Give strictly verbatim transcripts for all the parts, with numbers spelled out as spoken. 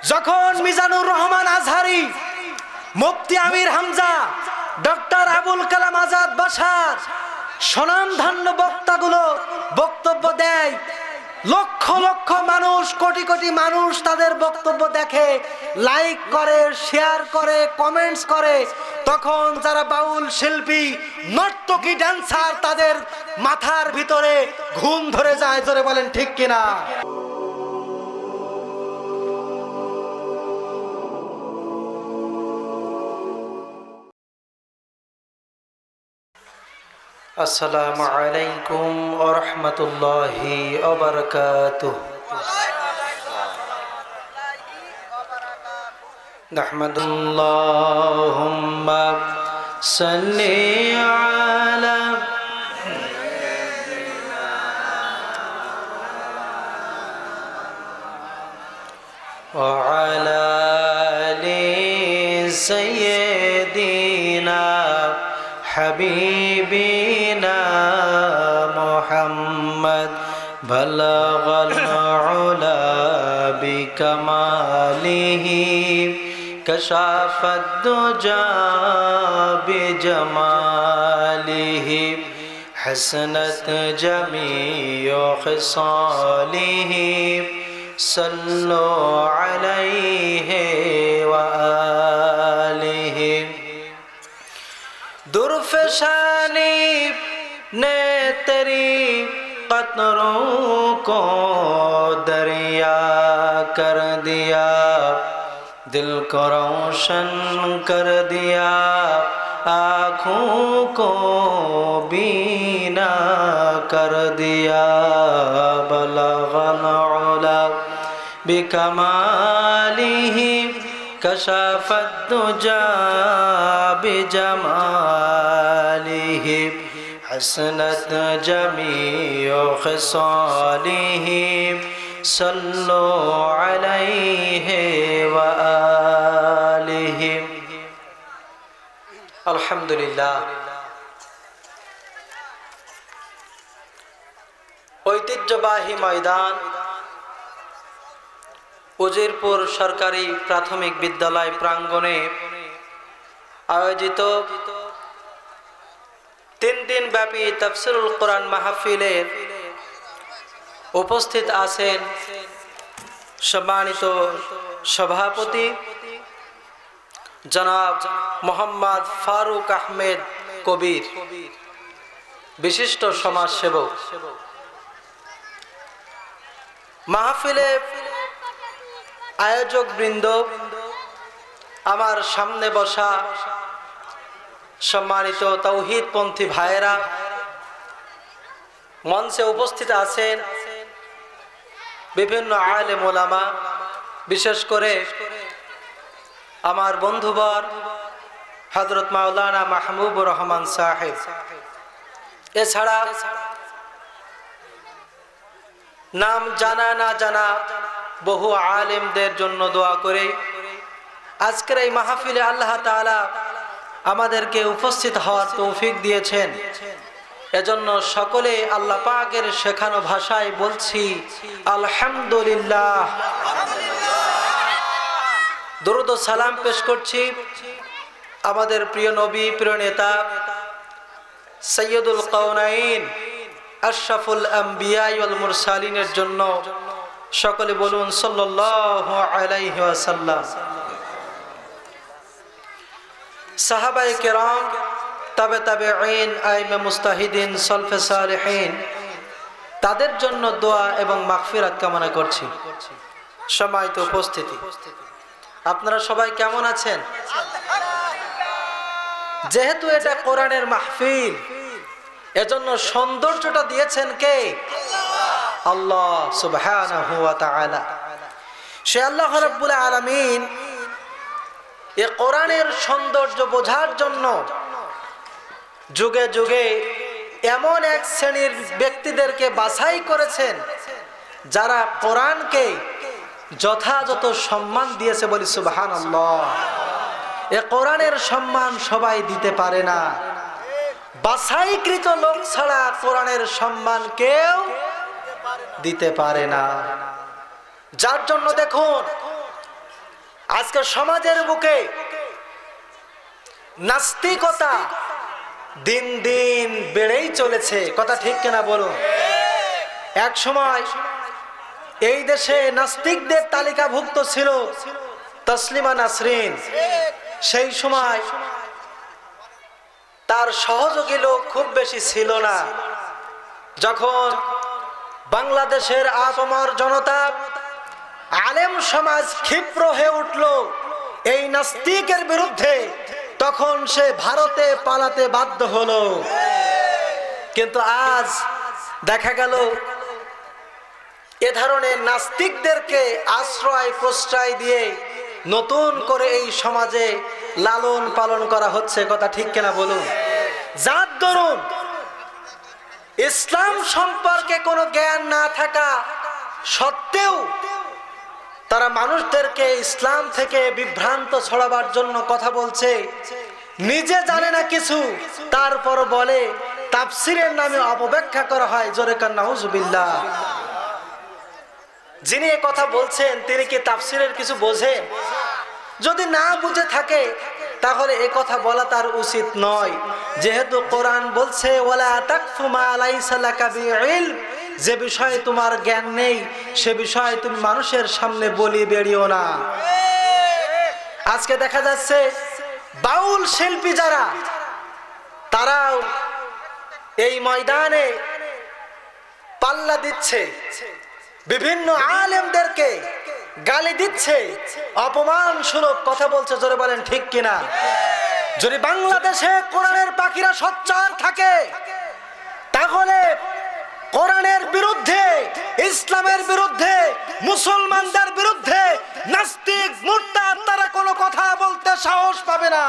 যখন মিজানুর রহমান আজহারি, মুফতি আমির হামজা, ডক্টর আবুল কালাম আজাদ বাশার স্বনামধন্য বক্তাগুলো বক্তব্য দেয়, লক্ষ লক্ষ মানুষ, কোটি কোটি মানুষ তাদের বক্তব্য দেখে, লাইক করে, শেয়ার করে, কমেন্টস করে, তখন যারা বাউল শিল্পী, নর্তকী, ড্যান্সার, তাদের মাথার ভিতরে ঘুম ধরে যায়। ধরে বলেন ঠিক কিনা? আসসালামু আলাইকুম ওয়া রাহমাতুল্লাহি ওয়া বারাকাতুহু। নাহমাদুল্লাহুম্মা সাল্লি আলা ওয়া আলা আলি সাইয়্যিদিনা হাবিবিনা মুহাম্মদ বালাগাল উলা বিকামালিহি কাশাফাদ দুজা বিজামালিহি হাসনাত জামিউ খিসালিহি সাল্লু আলাইহি ওয়া আলিহি। दुर्फशानी ने तेरी कतरों को दरिया कर दिया, दिल को रोशन कर दिया, आँखों को बीना कर दिया। बलगल उला बिकमालिही कशाफत दुजा बिजमालिही हसनत जमीउ खिसालिही सल्लु अलैहि व आलिहि। अल्हम्दुलिल्लाह। ঐতিহ্যবাহী ময়দান উজিরপুর সরকারি প্রাথমিক বিদ্যালয় প্রাঙ্গণে আয়োজিত তিন দিন ব্যাপী তাফসিরুল কোরআন মাহফিলের উপস্থিত আছেন সম্মানিত সভাপতি জনাব মোহাম্মদ ফারুক আহমেদ কবির, বিশিষ্ট সমাজসেবক। মাহফিলে আয়োজক বৃন্দ, আমার সামনে বসা সম্মানিত তাওহীদপন্থী ভাইয়েরা, মঞ্চে উপস্থিত আছেন বিভিন্ন আলেম ওলামা, বিশেষ করে আমার বন্ধুবর হযরত মাওলানা মাহবুবুর রহমান সাহেব। এছাড়া নাম জানা না জানা বহু আলেমদের জন্য দোয়া করে আজকের এই মাহফিলে আল্লাহ তাআলা আমাদেরকে উপস্থিত হওয়ার তৌফিক দিয়েছেন। এজন্য সকলে আল্লাহ পাকের শেখানো ভাষায় বলছি আলহামদুলিল্লাহ। দরুদ ও সালাম পেশ করছি আমাদের প্রিয় নবী, প্রিয় নেতা সৈয়দুল কাউনাইন আশরাফুল আম্বিয়া ওয়াল মুরসালিনের জন্য। সকলে বলুন সাল্লাল্লাহু আলাইহি ওয়াসাল্লাম। সাহাবায়ে কেরাম, তাবে তাবেঈন, আইমে মুস্তাহিদিন, সলফে সালেহিন, তাদের জন্য দোয়া এবং মাগফিরাত কামনা করছি। সম্মানিত উপস্থিতি, আপনারা সবাই কেমন আছেন? যেহেতু এটা কোরআনের মাহফিল, এজন্য সৌন্দর্যটা দিয়েছেন কে? আল্লাহ সুবহানাহু ওয়া তাআলা। সে আল্লাহ রাব্বুল আলামিন এই কোরআনের সৌন্দর্য বোঝার জন্য যুগে যুগে এমন এক শ্রেণীর ব্যক্তিদেরকে বাছাই করেছেন যারা কোরআনকে যথাযথ সম্মান দিয়েছে। বলি সুবহানাল্লাহ। এই কোরআনের সম্মান সবাই দিতে পারে না, বাছাইকৃত লোক ছাড়া কোরআনের সম্মান কেউ দিতে পারে না। যার জন্য দেখুন আজকে সমাজের বুকে নাস্তিকতা দিন দিন বেড়েই চলেছে, কথা ঠিক কিনা বলুন? এক সময় এই দেশে নাস্তিকদের তালিকাভুক্ত ছিল তসলিমা নাসরিন। সেই সময় তার সহযোগী লোক খুব বেশি ছিল না। যখন বাংলাদেশের আপামর জনতা, আলেম সমাজ ক্ষিপ্র হয়ে উঠল এই নাস্তিকের বিরুদ্ধে, তখন সে ভারতে পালাতে বাধ্য হলো। কিন্তু আজ দেখা গেল এ ধরনের নাস্তিকদেরকে আশ্রয় প্রশ্রয় দিয়ে নতুন করে এই সমাজে লালন পালন করা হচ্ছে, কথা ঠিক কিনা বলুন? যার দরুন ইসলাম সম্পর্কে কোনো জ্ঞান না থাকা সত্ত্বেও তারা মানুষদেরকে ইসলাম থেকে বিভ্রান্ত ছড়াবার জন্য কথা বলছে। নিজে জানে না কিছু, তারপর বলে তাফসিরের নামে অপব্যাখ্যা করা হয়। জোরে কান নাউজুবিল্লাহ। যিনি এ কথা বলছেন তিনি কি তাফসিরের কিছু বোঝে? যদি না বুঝে থাকে তাহলে এ কথা বলা তার উচিত নয়, যেহেতু কোরআন বলছে ওয়ালা তাকফু মা লাইসা লাকা বিইলম, যে বিষয়ে তোমার জ্ঞান নেই সে বিষয়ে তুমি মানুষের সামনে বলি বেরিও না। আজকে দেখা যাচ্ছে বাউল শিল্পী যারা, তারাও এই ময়দানে পাল্লা দিচ্ছে, বিভিন্ন আলেমদেরকে গালি দিচ্ছে, অপমান সুলভ কথা বলছে। জোরে বলেন ঠিক কিনা? যদি বাংলাদেশে কোরআনের পাখিরা সোচ্চার থাকে তাহলে কোরআনের বিরুদ্ধে, ইসলামের বিরুদ্ধে, মুসলমানদের বিরুদ্ধে নাস্তিক মুরতাদ তারা কোনো কথা বলতে সাহস পাবে না।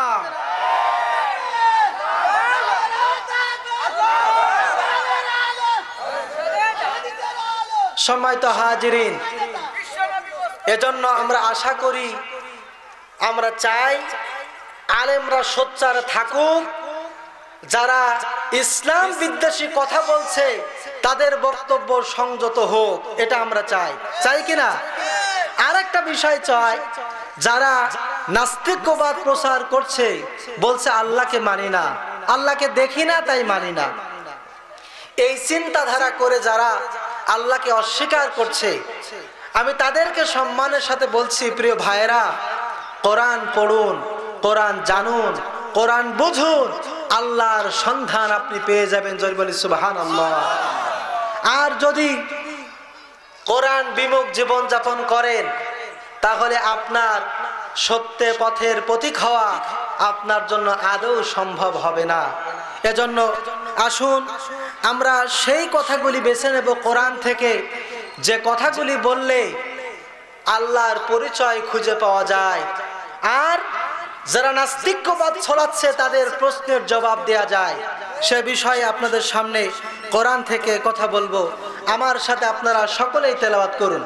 সম্মানিত হাজিরিন, এজন্য আমরা আশা করি, আমরা চাই আলেমরা সোচ্চার থাকুক। যারা ইসলাম বিদ্বেষী কথা বলছে তাদের বক্তব্য সংযত হোক, এটা আমরা চাই। চাই কিনা? আর একটা বিষয় চাই, যারা নাস্তিকবাদ প্রচার করছে, বলছে আল্লাহকে মানি না, আল্লাহকে দেখি না তাই মানি না, এই চিন্তাধারা করে যারা আল্লাহকে অস্বীকার করছে, আমি তাদেরকে সম্মানের সাথে বলছি, প্রিয় ভাইয়েরা, কোরআন পড়ুন, কোরআন জানুন, কোরআন বুঝুন, আল্লাহর সন্ধান আপনি পেয়ে যাবেন। জয় বলি সুবহানাল্লাহ। আর যদি কোরআন বিমুখ জীবন যাপন করেন তাহলে আপনার সত্যে পথের পথিক হওয়া আপনার জন্য আদৌ সম্ভব হবে না। এজন্য আসুন আমরা সেই কথাগুলি বেছে নেব কোরআন থেকে, যে কথাগুলি বললে আল্লাহর পরিচয় খুঁজে পাওয়া যায়, আর যারা নাস্তিকবাদ ছড়াচ্ছে তাদের প্রশ্নের জবাব দেয়া যায়। সে বিষয়ে আপনাদের সামনে কোরআন থেকে কথা বলবো। আমার সাথে আপনারা সকলেই তেলাওয়াত করুন।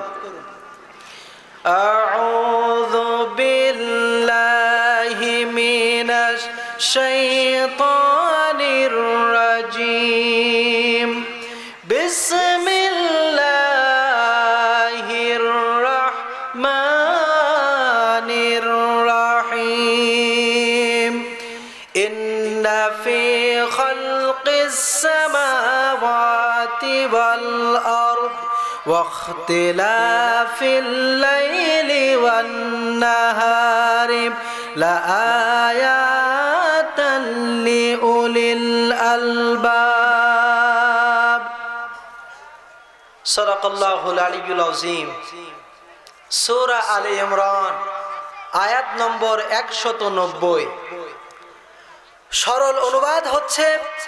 আউযু বিল্লাহি মিনাশ শাইতানির রাজীম। বিসমিল্লাহির রাহমানির রাহিম। ইন্না ফি খালকিস সামাওয়াতি ওয়াল আরদ ওয়াখতিলাফিল লাইলি ওয়ান নাহারি লাআয়াতান লিউলিল আলবাব। সাদাকাল্লাহুল আলিয়্যুল আযীম। সূরা আলে ইমরান আয়াত নম্বর একশত নব্বই। সরল অনুবাদ হচ্ছে,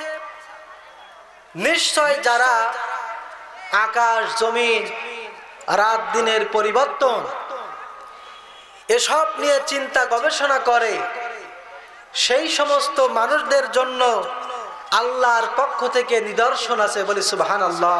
নিশ্চয় যারা আকাশ জমিন রাত দিনের পরিবর্তন এসব নিয়ে চিন্তা গবেষণা করে, সেই সমস্ত মানুষদের জন্য আল্লাহর পক্ষ থেকে নিদর্শন আছে। বলি সুবহানাল্লাহ।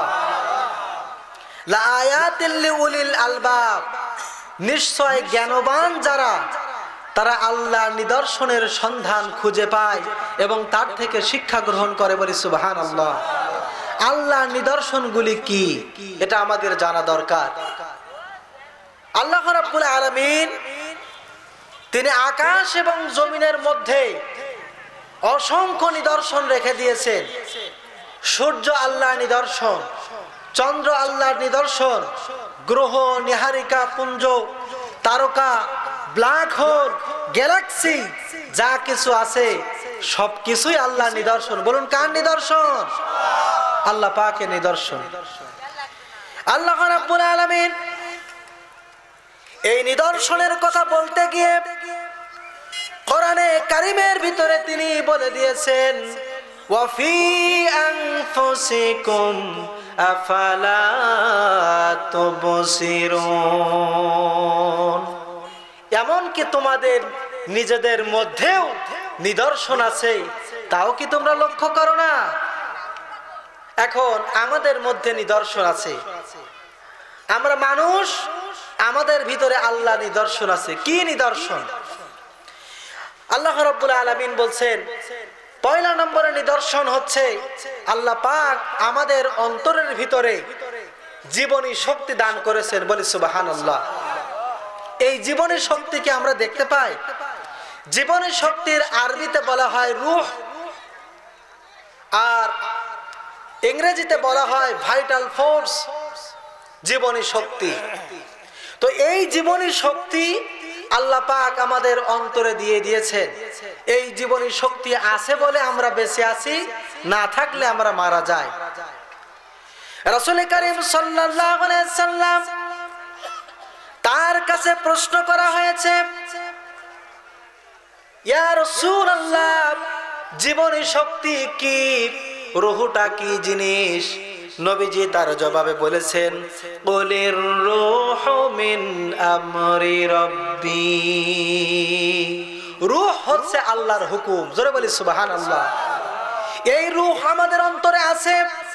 লাআয়াতিল লিউলিল আলবাব, নিশ্চয় জ্ঞানবান যারা, তারা আল্লাহর নিদর্শনের সন্ধান খুঁজে পায় এবং তার থেকে শিক্ষা গ্রহণ করে। বলি সুবহানাল্লাহ। আল্লাহর নিদর্শনগুলি কি এটা আমাদের জানা দরকার। আল্লাহ রাব্বুল আলামিন তিনি আকাশ এবং জমিনের মধ্যে অসংখ্য নিদর্শন রেখে দিয়েছেন। সূর্য আল্লাহর নিদর্শন, চন্দ্র আল্লাহর নিদর্শন, গ্রহ, নীহারিকা পুঞ্জ, তারকা, ব্ল্যাক হোল, গ্যালাক্সি যা কিছু আছে সবকিছুই আল্লাহর নিদর্শন। বলুন কার নিদর্শন? আল্লাহ পাকের নিদর্শন। আল্লাহ রাব্বুল আলামিন এই নিদর্শনের কথা বলতে গিয়ে কোরআনে কারিমের ভিতরে তিনি বলে দিয়েছেন, ওয়া ফি আনফুসিকুম আফালা তুবসিরুন। এমনকি তোমাদের নিজেদের মধ্যেও নিদর্শন আছে, তাও কি তোমরা লক্ষ্য করো না? এখন আমাদের মধ্যে নিদর্শন আছে, আমরা মানুষ, আমাদের ভিতরে আল্লাহ নিদর্শন আছে। কি নিদর্শন? আল্লাহ রাব্বুল আলামিন বলছেন, পয়লা নম্বরের নিদর্শন হচ্ছে আল্লাহ পাক আমাদের অন্তরের ভিতরে জীবনী শক্তি দান করেছেন। বলি সুবহানাল্লাহ। এই জীবনী শক্তিকে আমরা দেখতে পাই। জীবনী শক্তির আরবিতে বলা হয় রূহ, আর ইংরেজিতে বলা হয় ভাইটাল ফোর্স, জীবনী শক্তি। তো এই জীবনী শক্তি আল্লাহ পাক আমাদের অন্তরে দিয়ে দিয়েছেন। এই জীবনী শক্তি আছে বলে আমরা বেঁচে আছি, না থাকলে আমরা মারা যাই। রাসূল কারীম সাল্লাল্লাহু আলাইহি সাল্লাম তার কাছে প্রশ্ন করা হয়েছে, ইয়া রাসূলুল্লাহ, জীবনী শক্তি কি? রূহটা কি জিনিস? নবীজি তার জবাবে বলেছেন, কুলির রূহু মিন আমরি রাব্বি। রূহ হচ্ছে আল্লাহর হুকুম। জোরে বলি সুবহানাল্লাহ। এই রূহ আমাদের অন্তরে আছে,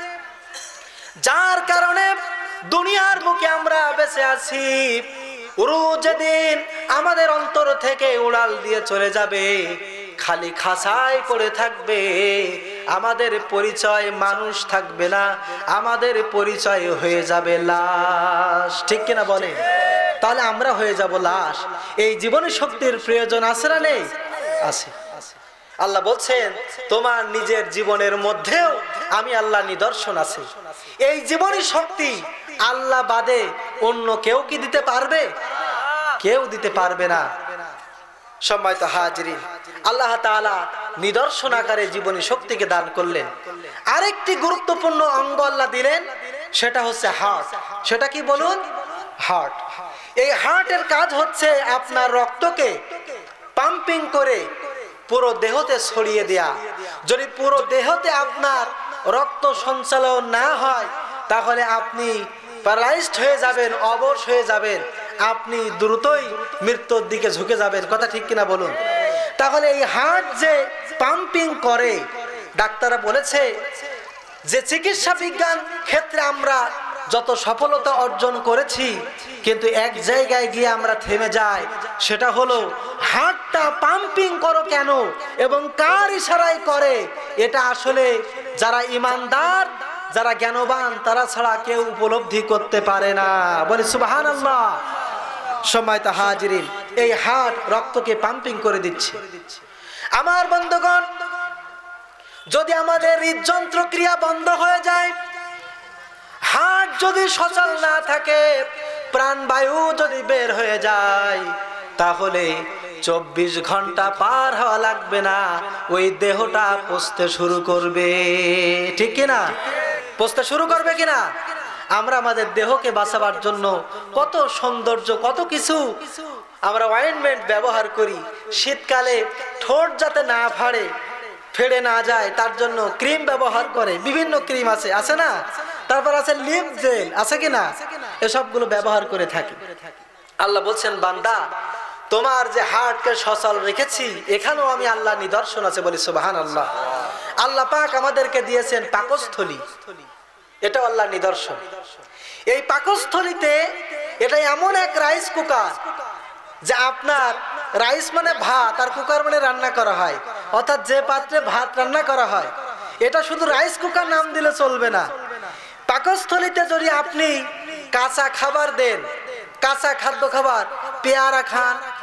যার কারণে দুনিয়ার বুকে আমরা বেঁচে আছি। রূহ যেদিন আমাদের অন্তর থেকে উড়াল দিয়ে চলে যাবে, খালি খাঁচায় পড়ে থাকবে, আমাদের পরিচয় মানুষ থাকবে না, আমাদের পরিচয় হয়ে যাবে লাশ। ঠিক কিনা বলে? তাহলে আমরা হয়ে যাব লাশ। এই জীবনী শক্তির প্রয়োজন আছে না নেই? আছে। আল্লাহ বলছেন, তোমার নিজের জীবনের মধ্যেও আমি আল্লাহ নিদর্শন আছে। এই জীবনী শক্তি আল্লাহ বাদে অন্য কেউ কি দিতে পারবে? কেউ দিতে পারবে না। সম্মানিত হাজিরিন, আল্লাহ তাআলা নিদর্শন আকারে জীবনী শক্তিকে দান করলেন। আরেকটি গুরুত্বপূর্ণ অঙ্গ আল্লাহ দিলেন, সেটা হচ্ছে হার্ট। সেটা কি বলুন? হার্ট। এই হার্টের কাজ হচ্ছে আপনার রক্তকে পাম্পিং করে পুরো দেহতে ছড়িয়ে দেয়া। যদি পুরো দেহতে আপনার রক্ত সঞ্চালন না হয়, তাহলে আপনি প্যারালাইজড হয়ে যাবেন, অবশ হয়ে যাবেন, আপনি দ্রুতই মৃত্যুর দিকে ঝুঁকে যাবেন। কথা ঠিক কিনা বলুন? তাহলে এই হার্ট যে পাম্পিং করে, ডাক্তাররা বলেছে যে চিকিৎসা বিজ্ঞান ক্ষেত্রে আমরা যত সফলতা অর্জন করেছি, কিন্তু এক জায়গায় গিয়ে আমরা থেমে যাই। সেটা হলো হার্টটা পাম্পিং করো কেন এবং কার ইশারায় করে, এটা আসলে যারা ইমানদার, যারা জ্ঞানবান, তারা ছাড়া কেউ উপলব্ধি করতে পারে না। বলে সুবহানাল্লাহ। সম্মানিত হাজিরিন, এই হার্ট রক্তকে পাম্পিং করে দিচ্ছে। আমার বন্ধুগণ, যদি আমাদের হৃদযন্ত্র ক্রিয়া বন্ধ হয়ে যায়, হার্ট যদি সচল না থাকে, প্রাণবায়ু যদি বের হয়ে যায়, তাহলে চব্বিশ ঘন্টা পার হওয়া লাগবে না, ওই দেহটা পচতে শুরু করবে। ঠিক কিনা? পচতে শুরু করবে কিনা? আমরা আমাদের দেহকে বাঁচাবার জন্য কত সৌন্দর্য, কত কিছু আমরা অয়েন্টমেন্ট ব্যবহার করি। শীতকালে ঠোঁট যাতে না ফাড়ে, ফেড়ে না যায়, তার জন্য ক্রিম ব্যবহার করে। বিভিন্ন ক্রিম আছে, আছে না? তারপর আছে লিপ জেল, আছে কিনা? এসবগুলো ব্যবহার করে থাকি। আল্লাহ বলছেন, বান্দা, তোমার যে হার্টকে সচল রেখেছি, এখানেও আমি আল্লাহ নিদর্শন আছে। বলি সুবহানাল্লাহ। আল্লাহ পাক আমাদেরকে দিয়েছেন পাকস্থলী, এটা আল্লাহর নিদর্শন। এই পাকস্থলীতে এটা এমন এক রাইস কুকার, যে আপনার রাইস মানে ভাত, আর কুকার মানে রান্না করা হয়, অর্থাৎ যে পাত্রে ভাত রান্না করা হয়, এটা শুধু রাইস কুকার নাম দিলে চলবে না। পাকস্থলীতে যদি আপনি কাঁচা খাবার দেন, কাঁচা খাদ্য খাবার, পেয়ারা খান,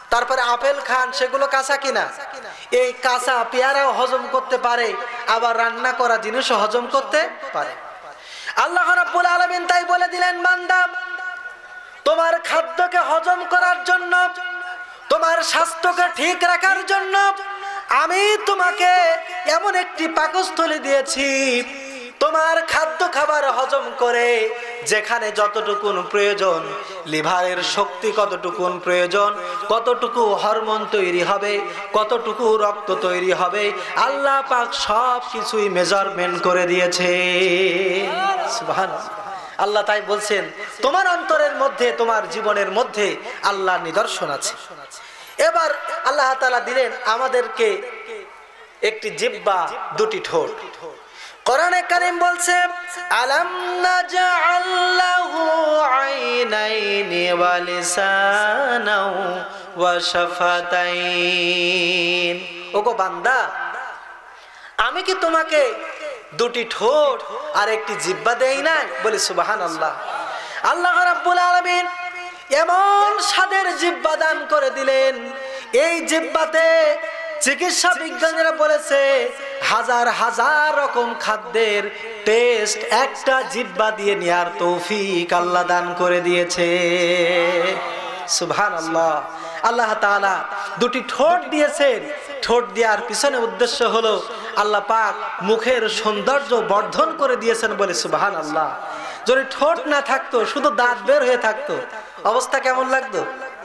তারপরে আপেল খান, সেগুলো কাঁচা কিনা? এই কাঁচা পেয়ারাও হজম করতে পারে, আবার রান্না করা জিনিসও হজম করতে পারে। আল্লাহ রাব্বুল আলামিন তাই বলে দিলেন, বান্দা তোমার খাদ্যকে হজম করার জন্য, তোমার স্বাস্থ্যকে ঠিক রাখার জন্য আমি তোমাকে এমন একটি পাকস্থলী দিয়েছি, তোমার খাদ্য খাবার হজম করে যেখানে যতটুকুন প্রয়োজন, লিভারের শক্তি কতটুকুন প্রয়োজন, কতটুকু হরমোন তৈরি হবে, কতটুকু রক্ত তৈরি হবে, আল্লাহ পাক সব কিছুই মেজারমেন্ট করে দিয়েছে। সুবহানাল্লাহ। আল্লাহ তাই বলছেন, তোমার অন্তরের মধ্যে, তোমার জীবনের মধ্যে আল্লাহর নিদর্শন আছে। এবার আল্লাহ তাআলা দিলেন আমাদেরকে একটি জিহ্বা, দুটি ঠোঁট। কোরআনে কারীম বলছে, আলাম নাজআল লাহু আইনাইনি ওয়া লিসানাও ওয়া শাফাতাইন। ওগো বান্দা, আমি কি তোমাকে দুটি ঠোঁট আর একটি জিহ্বা দেই নাই? বলি সুবহানাল্লাহ। আল্লাহ রাব্বুল আলামিন এমন স্বাদের জিহ্বা দান করে দিলেন, এই জিহ্বাতে চিকিৎসা বিজ্ঞানীরা বলেছে হাজার হাজার রকম খাদ্যের টেস্ট একটা জিহ্বা দিয়ে নেয়ার তৌফিক আল্লাহ দান করে দিয়েছে। সুবহানাল্লাহ। আল্লাহ তাআলা দুটি ঠোঁট দিয়েছেন। ঠোঁট দেওয়ার পিছনে উদ্দেশ্য হলো আল্লাহ পাক মুখের সৌন্দর্য বর্ধন করে দিয়েছেন, বলে সুবহানাল্লাহ। যদি ঠোঁট না থাকতো, শুধু দাঁত বের হয়ে থাকতো, অবস্থা কেমন লাগতো?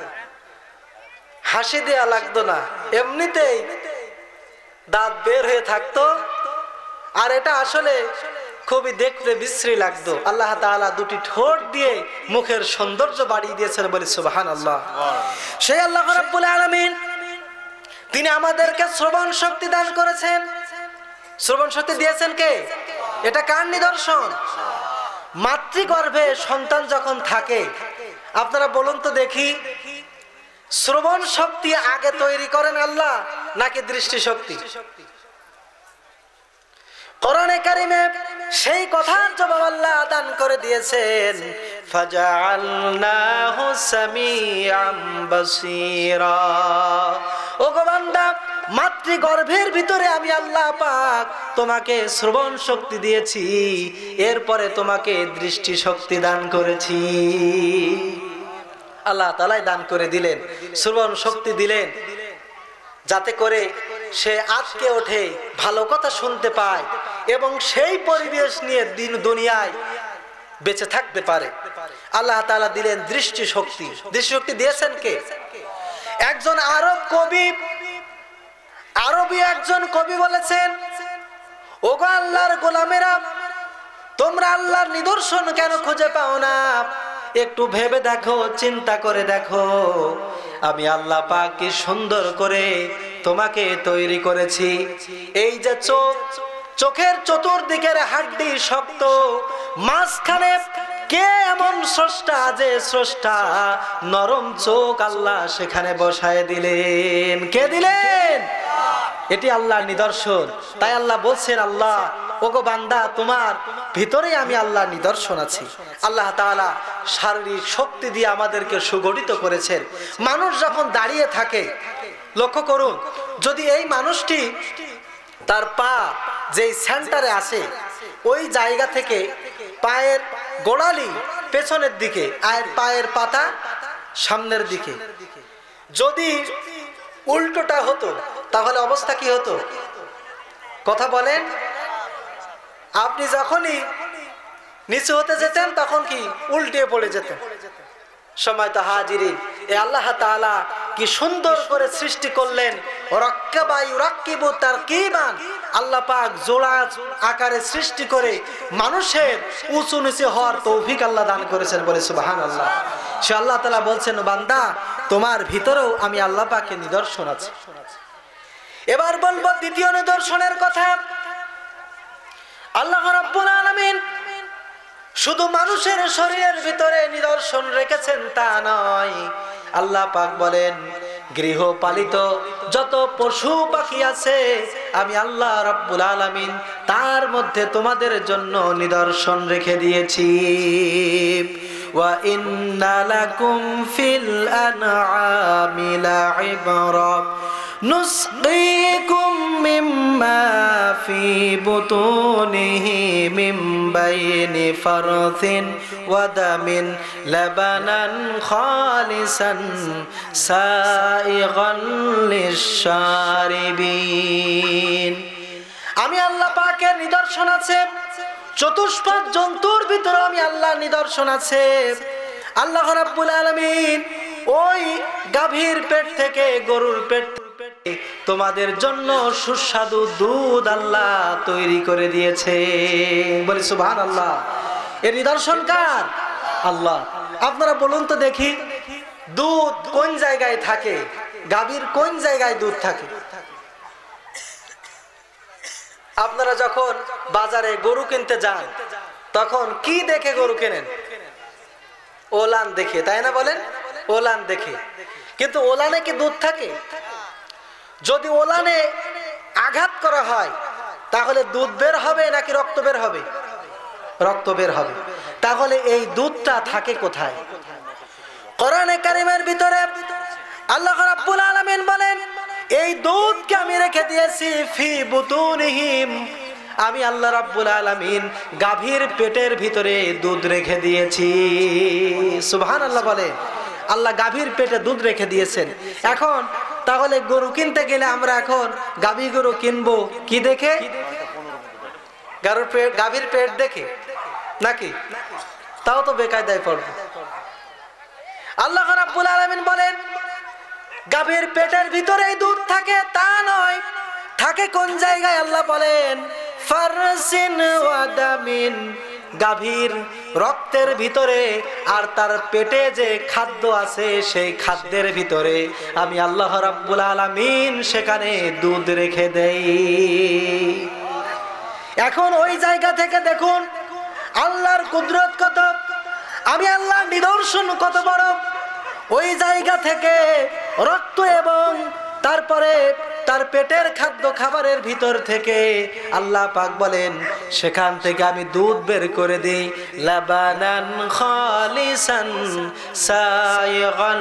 হাসি দেয়া লাগতো না, এমনিতেই দাঁত বের হয়ে থাকতো, আর এটা আসলে খুবই দেখতে বিশ্রী লাগতো। আল্লাহ তাআলা দুটি ঠোঁট দিয়ে মুখের সৌন্দর্য বাড়িয়ে দিয়েছেন, বলে সুবহানাল্লাহ। সেই আল্লাহ রাব্বুল আলামিন তিনি আমাদেরকে শ্রবণ শক্তি দান করেছেন। শ্রবণ শক্তি দিয়েছেন কে? এটা কার নিদর্শন? মাতৃগর্ভে সন্তান যখন থাকে, আপনারা বলুন তো দেখি, শ্রবণ শক্তি আগে তৈরি করেন আল্লাহ নাকি দৃষ্টি শক্তি? কোরআনে কারিমে সেই কথার জবাব আল্লাহ দান করে দিয়েছেন, ফাজআলনাহু সামিআম বাসীরা। ওগো বান্দা, মাতৃগর্ভের ভিতরে আমি আল্লাহ পাক তোমাকে শ্রবণ শক্তি দিয়েছি, এরপরে তোমাকে দৃষ্টি শক্তি দান করেছি। আল্লাহ তাআলাই দান করে দিলেন, শ্রবণ শক্তি দিলেন, যাতে করে সে আজকে ওঠে, ভালো কথা শুনতে পায় এবং সেই পরিবেশ নিয়ে দিন দুনিয়ায় বেঁচে থাকতে পারে। আল্লাহ তাআলা দিলেন দৃষ্টি শক্তি। দৃষ্টি শক্তি দিয়েছেন কে? একজন আরব কবি, আরবি একজন কবি বলেছেন, ওগো আল্লাহর গোলামেরা, তোমরা আল্লাহর নিদর্শন কেন খুঁজে পাও না? একটু ভেবে দেখো, চিন্তা করে দেখো, আমি আল্লাহ পাক কি সুন্দর করে তোমাকে তৈরি করেছি। এই যে চোখ, চোখের চতুর্দিকের হাড্ডি শক্ত, মাঝখানে কে এমন স্রষ্টা যে স্রষ্টা নরম চোখ আল্লাহ সেখানে বসায় দিলেন? কে দিলেন? এটি আল্লাহর নিদর্শন। তাই আল্লাহ বলছেন, আল্লাহ ওগো বান্দা, তোমার ভিতরে আমি আল্লাহর নিদর্শন আছি। আল্লাহ তাআলা শারীরিক শক্তি দিয়ে আমাদেরকে সুগঠিত করেছেন। মানুষ যখন দাঁড়িয়ে থাকে, লক্ষ্য করুন, যদি এই মানুষটি তার পা যেই সেন্টারে আসে, ওই জায়গা থেকে পায়ের গোড়ালি পেছনের দিকে আর পায়ের পাতা সামনের দিকে, যদি উল্টোটা হতো তাহলে অবস্থা কি হতো? কথা বলেন। আপনি যখনই নিচু হতে যেতেন তখন কি উল্টে পড়ে যেতেন। সময় তো হাজিরিন, এ আল্লাহ তাআলা কি সুন্দর করে সৃষ্টি করলেন। রাক্কাবা ইউরাক্কিবু তারকিবান, আল্লাহ পাক জোড়া আকারে সৃষ্টি করে মানুষের উঁচু নিচু হওয়ার তৌফিক আল্লাহ দান করেছেন, বলে সুবহানাল্লাহ। সে আল্লাহ তাআলা বলছেন, বান্দা তোমার ভিতরেও আমি আল্লাহ পাকের নিদর্শন আছে। এবার বলবো দ্বিতীয় নিদর্শনের কথা। আল্লাহ রাব্বুল আলামিন শুধু মানুষের শরীরের ভিতরে নিদর্শন রেখেছেন তা নয়, আল্লাহ পাক বলেন গৃহপালিত যত পশু পাখি আছে আমি আল্লাহ রাব্বুল আলামিন তার মধ্যে তোমাদের জন্য নিদর্শন রেখে দিয়েছি। ওয়া ইন্না লাকুম ফিল আনআমি লাইবরা নুসকিকুম মিম্মা ফি বুতুনিহি মিন বাইনি ফারথিন ওয়া দামিন লাবানান খালিসান সাইগান লিশ-শারিবিন। আমি আল্লাহ পাকের নিদর্শন আছে, চতুষ্পদ জন্তুর ভিতরে আমি আল্লাহর নিদর্শন আছে। আল্লাহ রাব্বুল আলামিন ওই গাভীর পেট থেকে, গরুর পেট থেকে তোমাদের জন্য সুস্বাদু দুধ আল্লাহ তৈরি করে দিয়েছে। বলি সুবহানাল্লাহ। এর নিদর্শন কার? আল্লাহ। আপনারা বলুন তো দেখি, দুধ কোন জায়গায় থাকে? গাভীর কোন জায়গায় দুধ থাকে? আপনারা যখন বাজারে গরু কিনতে যান তখন কি দেখে গরু কেনেন? ওলান দেখে, তাই না? বলেন, ওলান দেখে। কিন্তু ওলানে কি দুধ থাকে? যদি ওলানে আঘাত করা হয় তাহলে দুধ বের হবে নাকি রক্ত বের হবে? রক্ত বের হবে। তাহলে এই দুধটা থাকে কোথায়? কোরআনে কারীমের ভিতরে আল্লাহ রাব্বুল আলামিন বলেন, এই দুধকে আমি রেখে দিয়েছি ফি বুতুনিহিম, আমি আল্লাহ রাব্বুল আলামিন গাভীর পেটের ভিতরে দুধ রেখে দিয়েছি। সুবহানাল্লাহ বলে, আল্লাহ গাভীর পেটে দুধ রেখে দিয়েছেন। এখন তাহলে গরু কিনতে গেলে আমরা এখন গাভী গরু কিনবো কি দেখে? গরুর পেট, গাভীর পেট দেখে নাকি? তাও তো বেকায়দায় পড়বে। আল্লাহ রাব্বুল আলামিন বলেন, গাভীর পেটের ভিতরেই দুধ থাকে তা নয়, থাকে কোন জায়গায়? আল্লাহ বলেন ফারসিন ওয়া দামিন, গাভীর রক্তের ভিতরে আর তার পেটে যে খাদ্য আছে সেই খাদ্যের ভিতরে আমি আল্লাহ রাব্বুল আলামিন সেখানে দুধ রেখে দেই। এখন ওই জায়গা থেকে দেখুন আল্লাহর কুদরত কত, আমি আল্লাহর নিদর্শন কত বড়। ওই জায়গা থেকে রক্ত এবং তারপরে তার পেটের খাদ্য খাবারের ভিতর থেকে আল্লাহ পাক বলেন সেখান থেকে আমি দুধ বের করে দিই, লাবানান খালিসান সাইগান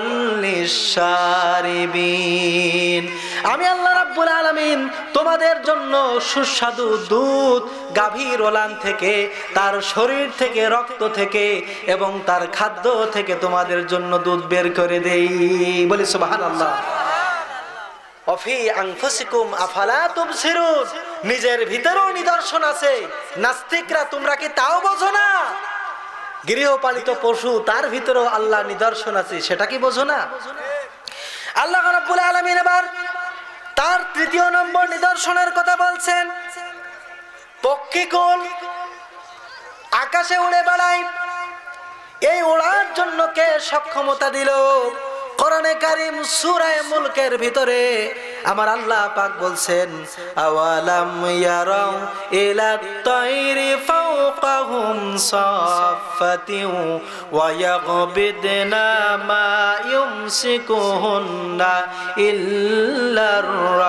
লিশ-শারিবিন। আমি আল্লাহ রাব্বুল আলামিন তোমাদের জন্য সুস্বাদু দুধ গাভীর ওলান থেকে, তার শরীর থেকে, রক্ত থেকে এবং তার খাদ্য থেকে তোমাদের জন্য দুধ বের করে দেই। বলি সুবহানাল্লাহ। অফি আনফুসিকুম আফালা তুবসিরুন, নিজের ভিতরেও নিদর্শন আছে। নাস্তিকরা তোমরা কি তাও বোঝো না? গৃহপালিত পশু তার ভিতরেও আল্লাহ নিদর্শন আছে, সেটা কি বোঝো না? আল্লাহ রাব্বুল আলামিন এবার তার তৃতীয় নম্বর নিদর্শনের কথা বলছেন। পক্ষীকুল আকাশে উড়ে বেড়ায়, এই ওড়ার জন্য কে সক্ষমতা দিল? কোরআনে কারীম সূরা মুলকের ভিতরে আমার আল্লাহ পাক বলছেন, আওয়ালাম ইয়ারাউ ইলাত তায়রি ফাওকাহুম সাফাতিন ওয়া ইয়াগবিদনা মা ইউমসিকুহুন্না ইল্লার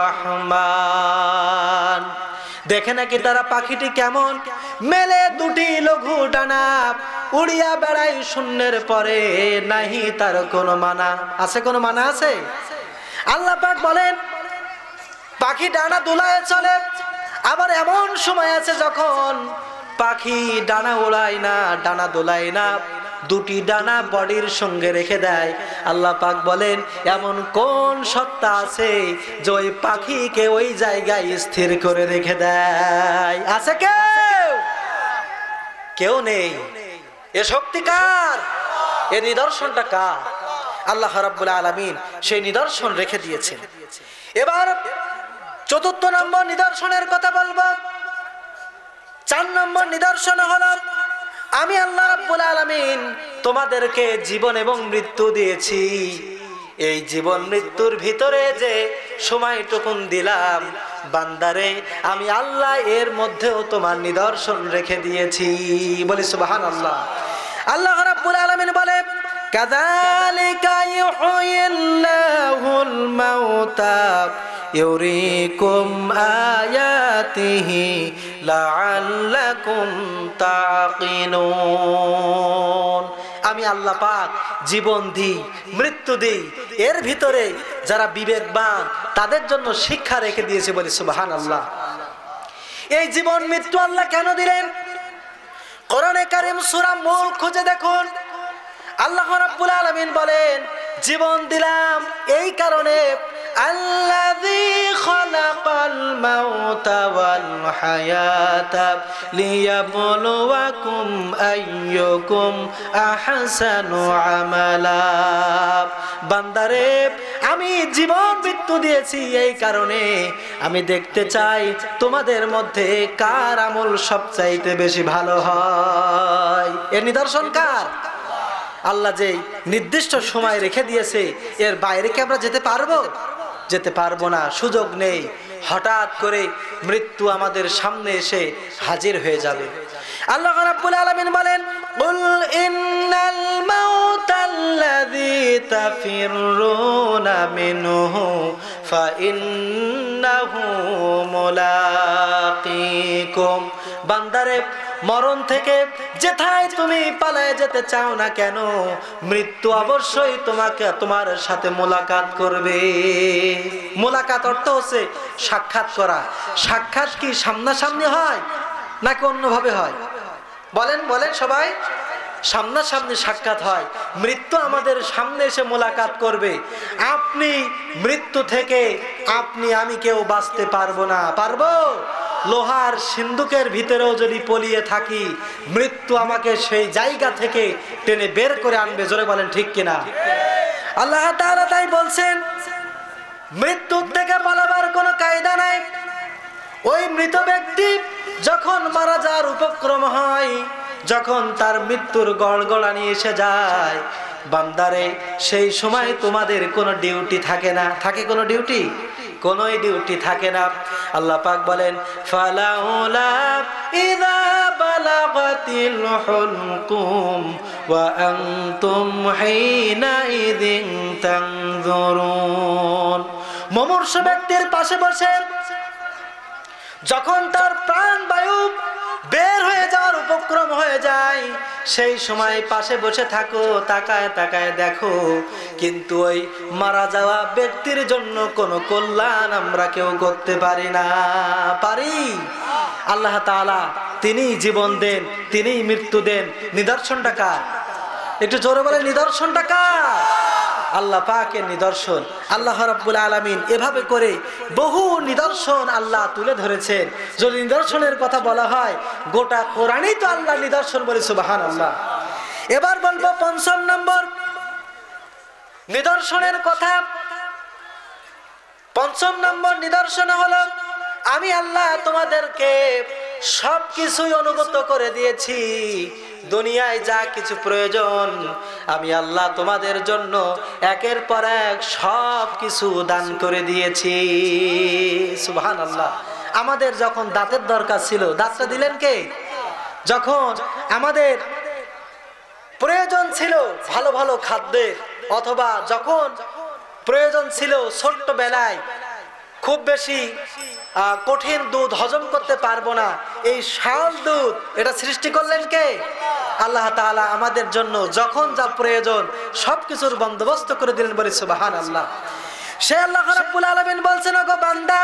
রাহমান। দেখে নাকি তারা পাখিটি কেমন মেলে দুটি লঘু ডানা উড়িয়া বেড়াই শূন্যের পরে, নাহি তার কোনো মানা আছে? কোনো মানা আছে? আল্লাহ পাক বলেন পাখি ডানা দোলায় চলে, আবার এমন সময় আছে যখন পাখি ডানা ওড়ায় না, ডানা দোলায় না, দুটি ডানা বডির সঙ্গে রেখে দেয়। আল্লাহ পাক বলেন এমন কোন সত্তা আছে যে ওই পাখিকে ওই জায়গায় স্থির করে রেখে দেয়? আছে কেউ? কেউ নেই। এ শক্তি কার? এ নিদর্শনটা কার? আল্লাহ রাব্বুল আলামিন সেই নিদর্শন রেখে দিয়েছেন। এবার চতুর্থ নম্বর নিদর্শনের কথা বলবো। চার নম্বর নিদর্শন হলো আমি আল্লাহ রাব্বুল আলামিন তোমাদেরকে জীবন এবং মৃত্যু দিয়েছি। এই জীবন মৃত্যুর ভিতরে যে সময়টুকুন দিলাম বান্দারে, আমি আল্লাহ এর মধ্যেও তোমার নিদর্শন রেখে দিয়েছি। বলি সুবহানাল্লাহ। আল্লাহ রাব্বুল আলামিন বলে কাযালিকা ইউহয়িল্লাহুল মাউতা ইউরিকুম আয়াতিহি লাআল্লাকুম তাকিনুন। আমি আল্লাহ পাক জীবন দিই, মৃত্যু দিই, এর ভিতরে যারা বিবেকবান তাদের জন্য শিক্ষা রেখে দিয়েছে, বলি সুবহানাল্লাহ। এই জীবন মৃত্যু আল্লাহ কেন দিলেন? কোরআনে কারীম সূরা মুলক খুঁজে দেখুন, আল্লাহ রাব্বুল আলামিন বলেন জীবন দিলাম এই কারণে, আল্লাযী খালাকাল মাউতা ওয়াল হায়াতা লিয়াবলুয়াকুম আইয়ুকুম আহসানু আমালা। বান্দারে আমি জীবন মৃত্যু দিয়েছি এই কারণে আমি দেখতে চাই তোমাদের মধ্যে কার আমল সবচাইতে বেশি ভালো হয়। এর নিদর্শন কার? আল্লাহ যে নির্দিষ্ট সময় রেখে দিয়েছে, এর বাইরে কি আমরা যেতে পারবো? যেতে পারবো না, সুযোগ নেই। হঠাৎ করে মৃত্যু আমাদের সামনে এসে হাজির হয়ে যাবে। আল্লাহ রাব্বুল আলামিন বলেন, কুল ইন্নাল মাউতাল্লাযী তাফিরুনা মিনহু ফাইন্নাহু মুলাকিকুম। বান্দারে মরণ থেকে যেথায় তুমি পালায়ে যেতে চাও না কেন, মৃত্যু অবশ্যই তোমাকে তোমার সাথে মোলাকাত করবে। মোলাকাত অর্থ হচ্ছে সাক্ষাৎ করা। সাক্ষাৎ কি সামনাসামনি হয় নাকি অন্যভাবে হয়? বলেন বলেন সবাই। সামনাসামনি সাক্ষাৎ হয়। মৃত্যু আমাদের সামনে এসে মোলাকাত করবে। আপনি মৃত্যু থেকে আপনি আমি কেউ বাঁচতে পারবো না। পারবো? লোহার সিন্ধুকের ভিতরেও যদি পলিয়ে থাকি, মৃত্যু আমাকে সেই জায়গা থেকে টেনে বের করে আনবে। জোরে বলেন ঠিক কিনা? আল্লাহ তাআলা তাই বলছেন, মৃত্যুর থেকে পালাবার কোনো কায়দা নাই। ওই মৃত ব্যক্তি যখন মারা যাওয়ার উপক্রম হয়, যখন তার মৃত্যুর গড়গড়ানি এসে যায়, বান্দারে সেই সময় তোমাদের কোনো ডিউটি থাকে না। থাকে কোনো ডিউটি? কোনোই ডিউটি থাকে না। আল্লাহ পাক বলেন, ফালাউলা ইযা বালাগাতিল হুলকুম ওয়া আনতুম হিনা ইযিন তানজুরুন। মুমূর্ষু ব্যক্তির পাশে বসে যখন তার প্রাণ বায়ু বের হয়ে যাওয়ার উপক্রম হয়ে যায়, সেই সময় পাশে বসে থাকো, তাকায় তাকায় দেখো, কিন্তু ওই মারা যাওয়া ব্যক্তির জন্য কোনো কল্যাণ আমরা কেউ করতে পারি না। পারি? আল্লাহ তাআলা তিনি জীবন দেন, তিনি মৃত্যু দেন। নিদর্শনটা কার? একটু জোরে বলে, নিদর্শনটা কার? আল্লাহ পাকের নিদর্শন। আল্লাহ রাব্বুল আলামিন এভাবে করে বহু নিদর্শন আল্লাহ তুলে ধরেছেন। যদি নিদর্শনের কথা বলা হয়, গোটা কোরআনই তো আল্লাহ নিদর্শন বলে। সুবহানাল্লাহ। এবার বলবো পঞ্চম নম্বর নিদর্শনের কথা। পঞ্চম নম্বর নিদর্শন হলো, আমি আল্লাহ তোমাদেরকে সবকিছুই অনুগত করে দিয়েছি। দুনিয়ায় যা কিছু প্রয়োজন আমি আল্লাহ তোমাদের জন্য একের পর এক সব কিছু দান করে দিয়েছি। সুবহানাল্লাহ। আমাদের যখন দাঁতের দরকার ছিল, দাঁতটা দিলেন কে? যখন আমাদের প্রয়োজন ছিল ভালো ভালো খাদ্যের, অথবা যখন প্রয়োজন ছিল ছোট্ট বেলায় খুব বেশি কঠিন দুধ হজম করতে পারবো না, এই শাল দুধ এটা সৃষ্টি করলেন কে? আল্লাহ তাআলা আমাদের জন্য যখন যা প্রয়োজন সবকিছুর বন্দোবস্ত করে দিলেন। বলি সুবহানাল্লাহ। সে আল্লাহ রাব্বুল আলামিন বলছেন, ওগো বান্দা,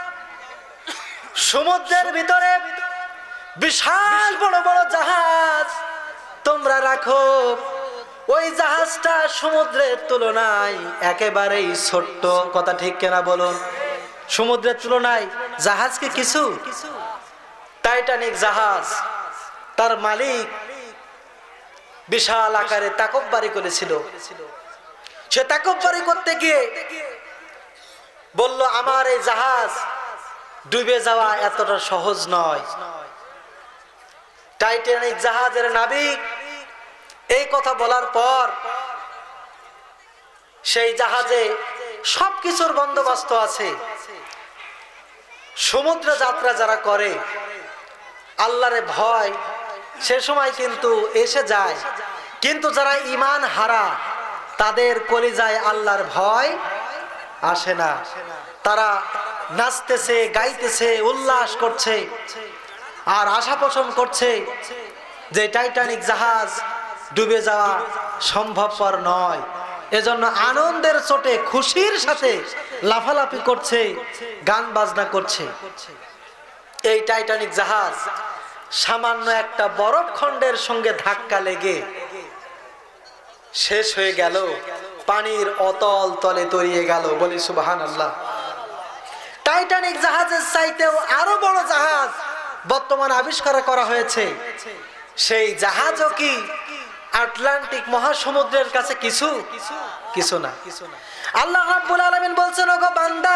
সমুদ্রের ভিতরে বিশাল বড় বড় জাহাজ তোমরা রাখো, ওই জাহাজটা সমুদ্রের তুলনায় একেবারেই ছোট্ট। কথা ঠিক কিনা বলুন? সমুদ্রের তুলনায় জাহাজ কি কিছু? টাইটানিক জাহাজ, তার মালিক বিশাল আকারে তাকব্বারি করেছিল। সে তাকব্বারি করতে গিয়ে বলল, আমার এই জাহাজ ডুবে যাওয়া এতটা সহজ নয়। টাইটানিক জাহাজের নাবিক এই কথা বলার পর সেই জাহাজে সবকিছুর বন্দোবস্ত আছে। সমুদ্র যাত্রা যারা করে, আল্লাহরে ভয় সে সময় কিন্তু এসে যায়, কিন্তু যারা ঈমান হারা তাদের কলিজায় আল্লাহর ভয় আসে না। তারা নাচতেছে, গাইতেছে, উল্লাস করছে আর আশা পোষণ করছে যে টাইটানিক জাহাজ ডুবে যাওয়া সম্ভবপর নয়। এজন্য আনন্দের চোটে খুশির সাথে লাফালাফি করছে, গান বাজনা করছে। এই টাইটানিক জাহাজ সামান্য একটা বরফ খণ্ডের সঙ্গে ধাক্কা লেগে শেষ হয়ে গেল, পানির অতল তলে তলিয়ে গেল। বলি সুবহানাল্লাহ। টাইটানিক জাহাজের চাইতেও আরো বড় জাহাজ বর্তমানে আবিষ্কার করা হয়েছে। সেই জাহাজও কি আটলান্টিক মহাসমুদ্রের কাছে কিছু কিছু না। আল্লাহ রাব্বুল আলামিন বলছেন, ওগো বান্দা,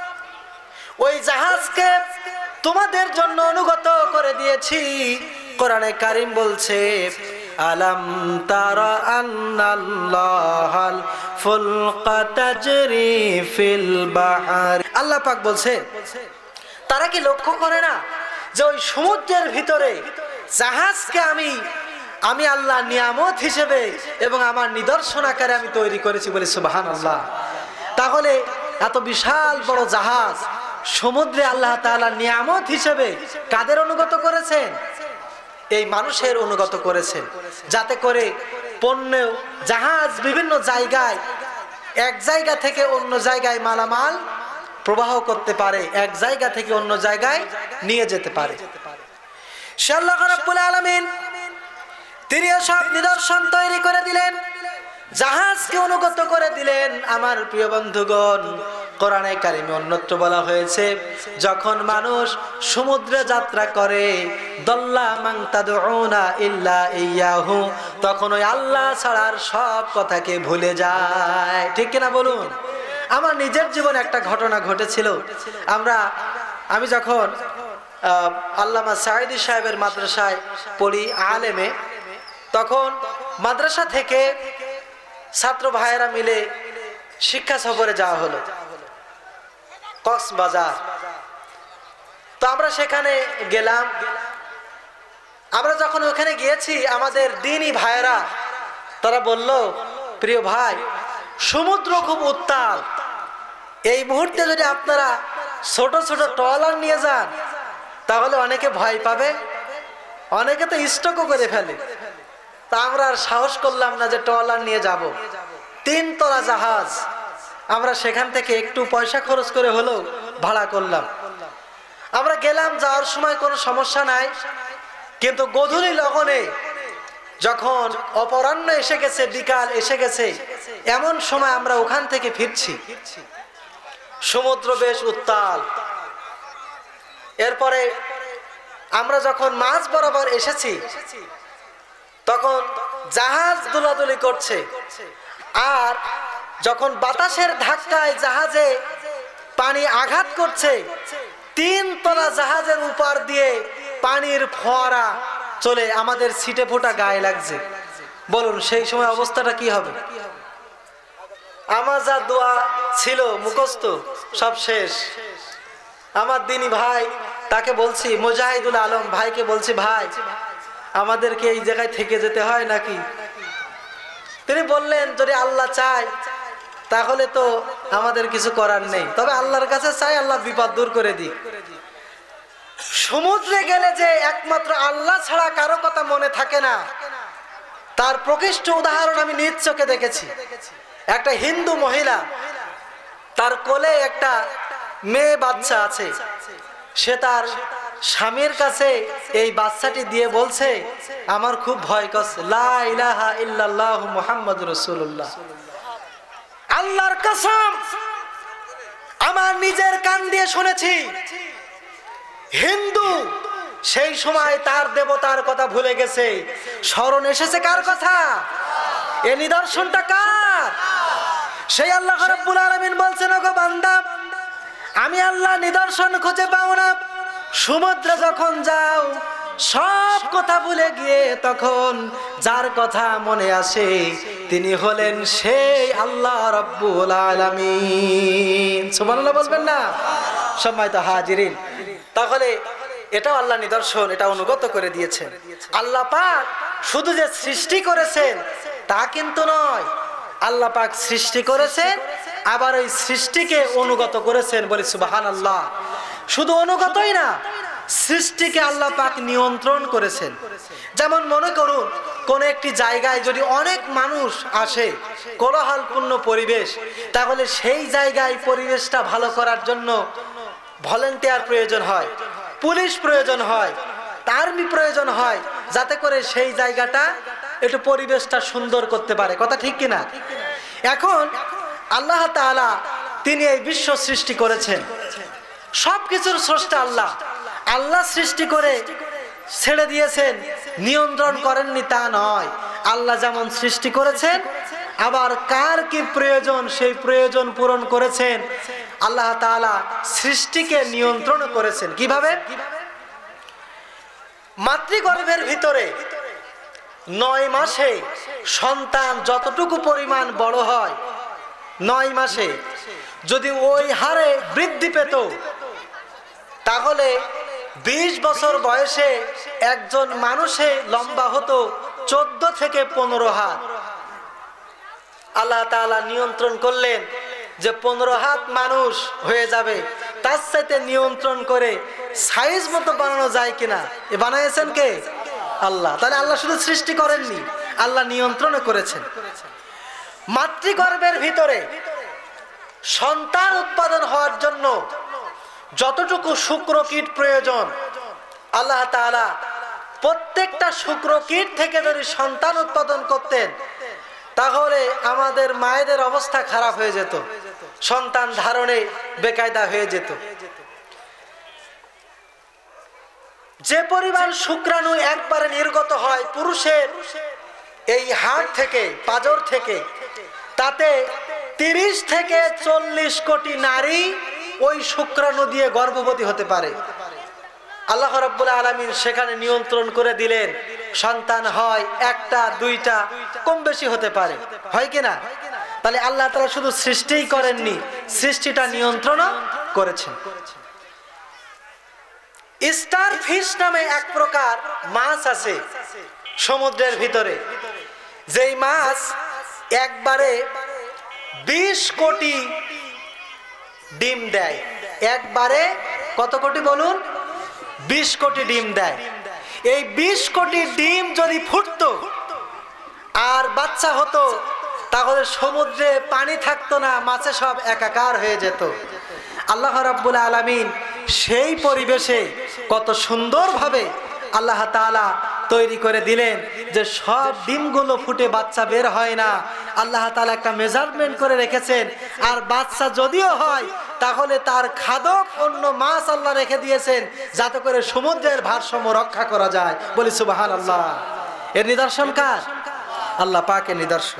ওই জাহাজকে তোমাদের জন্য অনুগত করে দিয়েছি। কোরআনে কারীম বলছে, আলাম তারা আন্নাল্লাহাল ফুলকা তাজরি ফিল বাহর। আল্লাহ পাক বলছে, তারা কি লক্ষ্য করে না যে ওই সমুদ্রের ভিতরে জাহাজকে আমি আমি আল্লাহ নিয়ামত হিসেবে এবং আমার নিদর্শন আকারে আমি তৈরি করেছি। বলে সুবহানাল্লাহ। তাহলে এত বিশাল বড় জাহাজ সমুদ্রে আল্লাহ তাআলা নিয়ামত হিসেবে কাদের অনুগত করেছেন? এই মানুষের অনুগত করেছেন, যাতে করে পণ্য জাহাজ বিভিন্ন জায়গায় এক জায়গা থেকে অন্য জায়গায় মালামাল প্রবাহ করতে পারে, এক জায়গা থেকে অন্য জায়গায় নিয়ে যেতে পারে। সে আল্লাহ রাব্বুল আলামিন তিনি সব নিদর্শন তৈরি করে দিলেন, জাহাজকে অনুগত করে দিলেন। আমার প্রিয় বন্ধুগণ, কোরআনে কারিমে অন্যত্র বলা হয়েছে, যখন মানুষ সমুদ্রে যাত্রা করে, দল্লা মান তাদউনা ইল্লা ইয়াহু, তখন ওই আল্লাহ ছাড়ার সব কথাকে ভুলে যায়। ঠিক কিনা বলুন? আমার নিজের জীবনে একটা ঘটনা ঘটেছিল। আমরা আমি যখন আল্লামা সাঈদী সাহেবের মাদ্রাসায় পড়ি আলেমে, তখন মাদ্রাসা থেকে ছাত্র ভাইয়েরা মিলে শিক্ষা সফরে যাওয়া হলো কক্সবাজার। তো আমরা সেখানে গেলাম। আমরা যখন ওখানে গিয়েছি, আমাদের দ্বীনি ভাইয়েরা তারা বলল, প্রিয় ভাই, সমুদ্র খুব উত্তাল, এই মুহূর্তে যদি আপনারা ছোট ছোট ট্রলার নিয়ে যান তাহলে অনেকে ভয় পাবে, অনেকে তো স্টকও করে ফেলে। তা আমরা আর সাহস করলাম না যে ট্রলার নিয়ে যাব। তিন তলা জাহাজ আমরা সেখান থেকে একটু পয়সা খরচ করে হলেও ভাড়া করলাম। আমরা গেলাম, যাওয়ার সময় কোনো সমস্যা নাই। কিন্তু গোধূলি লগনে যখন অপরাহ্ন এসে গেছে, বিকাল এসে গেছে, এমন সময় আমরা ওখান থেকে ফিরছি, সমুদ্র বেশ উত্তাল। এরপরে আমরা যখন মাঝ বরাবর এসেছি, তখন জাহাজ দোলাদুলি করছে, আর যখন বাতাসের ধাক্কায় জাহাজে পানি আঘাত করছে, তিন তলা জাহাজের উপর দিয়ে পানির ফোয়ারা চলে আমাদের ছিটে ফোটা গায়ে লাগছে। বলুন সেই সময় অবস্থাটা কি হবে? আমার যা দোয়া ছিল মুখস্থ সব শেষ। আমার দ্বীনি ভাই, তাকে বলছি, মুজাহিদুল আলম ভাইকে বলছি, ভাই আমাদেরকে এই জায়গায় থেকে যেতে হয় নাকি? তিনি বললেন, যদি আল্লাহ চায় তাহলে তো আমাদের কিছু করার নেই, তবে আল্লাহর কাছে চাই আল্লাহ বিপদ দূর করে দিক। সমুদ্রে গেলে যে একমাত্র আল্লাহ ছাড়া কারো কথা মনে থাকে না, তার প্রকৃষ্ট উদাহরণ আমি নিজ চোখে দেখেছি। একটা হিন্দু মহিলা, তার কোলে একটা মেয়ে বাচ্চা আছে, সে তার স্বামীর কাছে এই বাচ্চাটি দিয়ে বলছে, আমার খুব ভয় করছে, লা ইলাহা ইল্লাল্লাহু মুহাম্মাদুর রাসূলুল্লাহ। আল্লাহর কসম, আমার নিজের কান দিয়ে শুনেছি, হিন্দু সেই সময় তার দেবতার কথা ভুলে গেছে, স্মরণ এসেছে কার কথা? এই নিদর্শনটা কার? সেই আল্লাহ রাব্বুল আলামিন বলছেন, ওগো বান্দা, আমি আল্লাহ নিদর্শন খুঁজে পাও না। সমুদ্রে যখন যাও, সব কথা ভুলে গিয়ে তখন যার কথা মনে আসে তিনি হলেন সেই আল্লাহ রাব্বুল আলামিন। সুবহানাল্লাহ বলবেন না? সম্মানিত হাজিরিন, তাহলে এটাও আল্লাহ নিদর্শন, এটা অনুগত করে দিয়েছেন। আল্লাহ পাক শুধু যে সৃষ্টি করেছেন তা কিন্তু নয়, আল্লাহ পাক সৃষ্টি করেছেন, আবার ওই সৃষ্টিকে অনুগত করেছেন। বলি সুবহানাল্লাহ। শুধু অনুগতই না, সৃষ্টিকে আল্লাহ পাক নিয়ন্ত্রণ করেছেন। যেমন মনে করুন, কোন একটি জায়গায় যদি অনেক মানুষ আসে, কোলাহলপূর্ণ পরিবেশ, তাহলে সেই জায়গায় পরিবেশটা ভালো করার জন্য ভলেন্টিয়ার প্রয়োজন হয়, পুলিশ প্রয়োজন হয়, আর্মি প্রয়োজন হয়, যাতে করে সেই জায়গাটা একটু পরিবেশটা সুন্দর করতে পারে। কথা ঠিক কিনা? এখন আল্লাহ তাআলা তিনি এই বিশ্ব সৃষ্টি করেছেন, সবকিছুর স্রষ্টা আল্লাহ। আল্লাহ সৃষ্টি করে ছেড়ে দিয়েছেন, নিয়ন্ত্রণ করেননি তা নয়। আল্লাহ যেমন সৃষ্টি করেছেন, আবার কার কি প্রয়োজন সেই প্রয়োজন পূরণ করেছেন। আল্লাহ তাআলা সৃষ্টিকে নিয়ন্ত্রণ করেছেন কিভাবে? মাতৃগর্ভের ভিতরে নয় মাসে সন্তান যতটুকু পরিমাণ বড় হয়, নয় মাসে যদি ওই হারে বৃদ্ধি পেত, তাহলে বিশ বছর বয়সে একজন মানুষে লম্বা হতো চোদ্দ থেকে পনেরো হাত। আল্লাহ তাআলা নিয়ন্ত্রণ করলেন যে পনেরো হাত মানুষ হয়ে যাবে, তার সাথে নিয়ন্ত্রণ করে সাইজ মতো বানানো যায় কিনা, এ বানাইছেন কে? আল্লাহ। তাহলে আল্লাহ শুধু সৃষ্টি করেননি, আল্লাহ নিয়ন্ত্রণ করেছেন। মাতৃগর্ভের ভিতরে সন্তান উৎপাদন হওয়ার জন্য যতটুকু শুক্রকীট প্রয়োজন, আল্লাহ তাআলা প্রত্যেকটা শুক্রকীট থেকে যদি সন্তান উৎপাদন করতেন, তাহলে আমাদের মায়েদের অবস্থা খারাপ হয়ে যেত, সন্তান ধারণে বেকায়দা হয়ে যেত। যে পরিমাণ শুক্রাণু একবারে নির্গত হয় পুরুষের এই হাড় থেকে, পাঁজর থেকে, তাতে তিরিশ থেকে চল্লিশ কোটি নারী ওই শুক্রাণু দিয়ে গর্ভবতী হতে পারে। আল্লাহ রাব্বুল আলামিন সেখানে নিয়ন্ত্রণ করে দিলেন, সন্তান হয় একটা দুইটা, কম বেশি হতে পারে, হয় কিনা? তাহলে আল্লাহ তাআলা শুধু সৃষ্টিই করেননি, সৃষ্টিটা নিয়ন্ত্রণও করেছেন। স্টার ফিশ নামে এক প্রকার মাছ আছে সমুদ্রের ভিতরে, যেই মাছ একবারে বিশ কোটি ডিম দেয়। একবারে কত কোটি বলুন? বিশ কোটি ডিম দেয়। এই বিশ কোটি ডিম যদি ফুটতো আর বাচ্চা হতো, তাহলে সমুদ্রে পানি থাকতো না, মাছে সব একাকার হয়ে যেত। আল্লাহ রাব্বুল আলামিন সেই পরিবেশে কত সুন্দরভাবে আল্লাহ তাআলা তৈরি করে দিলেন যে সব ডিমগুলো ফুটে বাচ্চা বের হয় না। আল্লাহ তাআলা একটা মেজারমেন্ট করে রেখেছেন, আর বাচ্চা যদিও হয় তাহলে তার খাদক অন্য মাছ আল্লাহ রেখে দিয়েছেন, যাতে করে সমুদ্রের ভারসাম্য রক্ষা করা যায়। বলি সুবহানাল্লাহ। এর নিদর্শন কার? আল্লাহ পাকের নিদর্শন।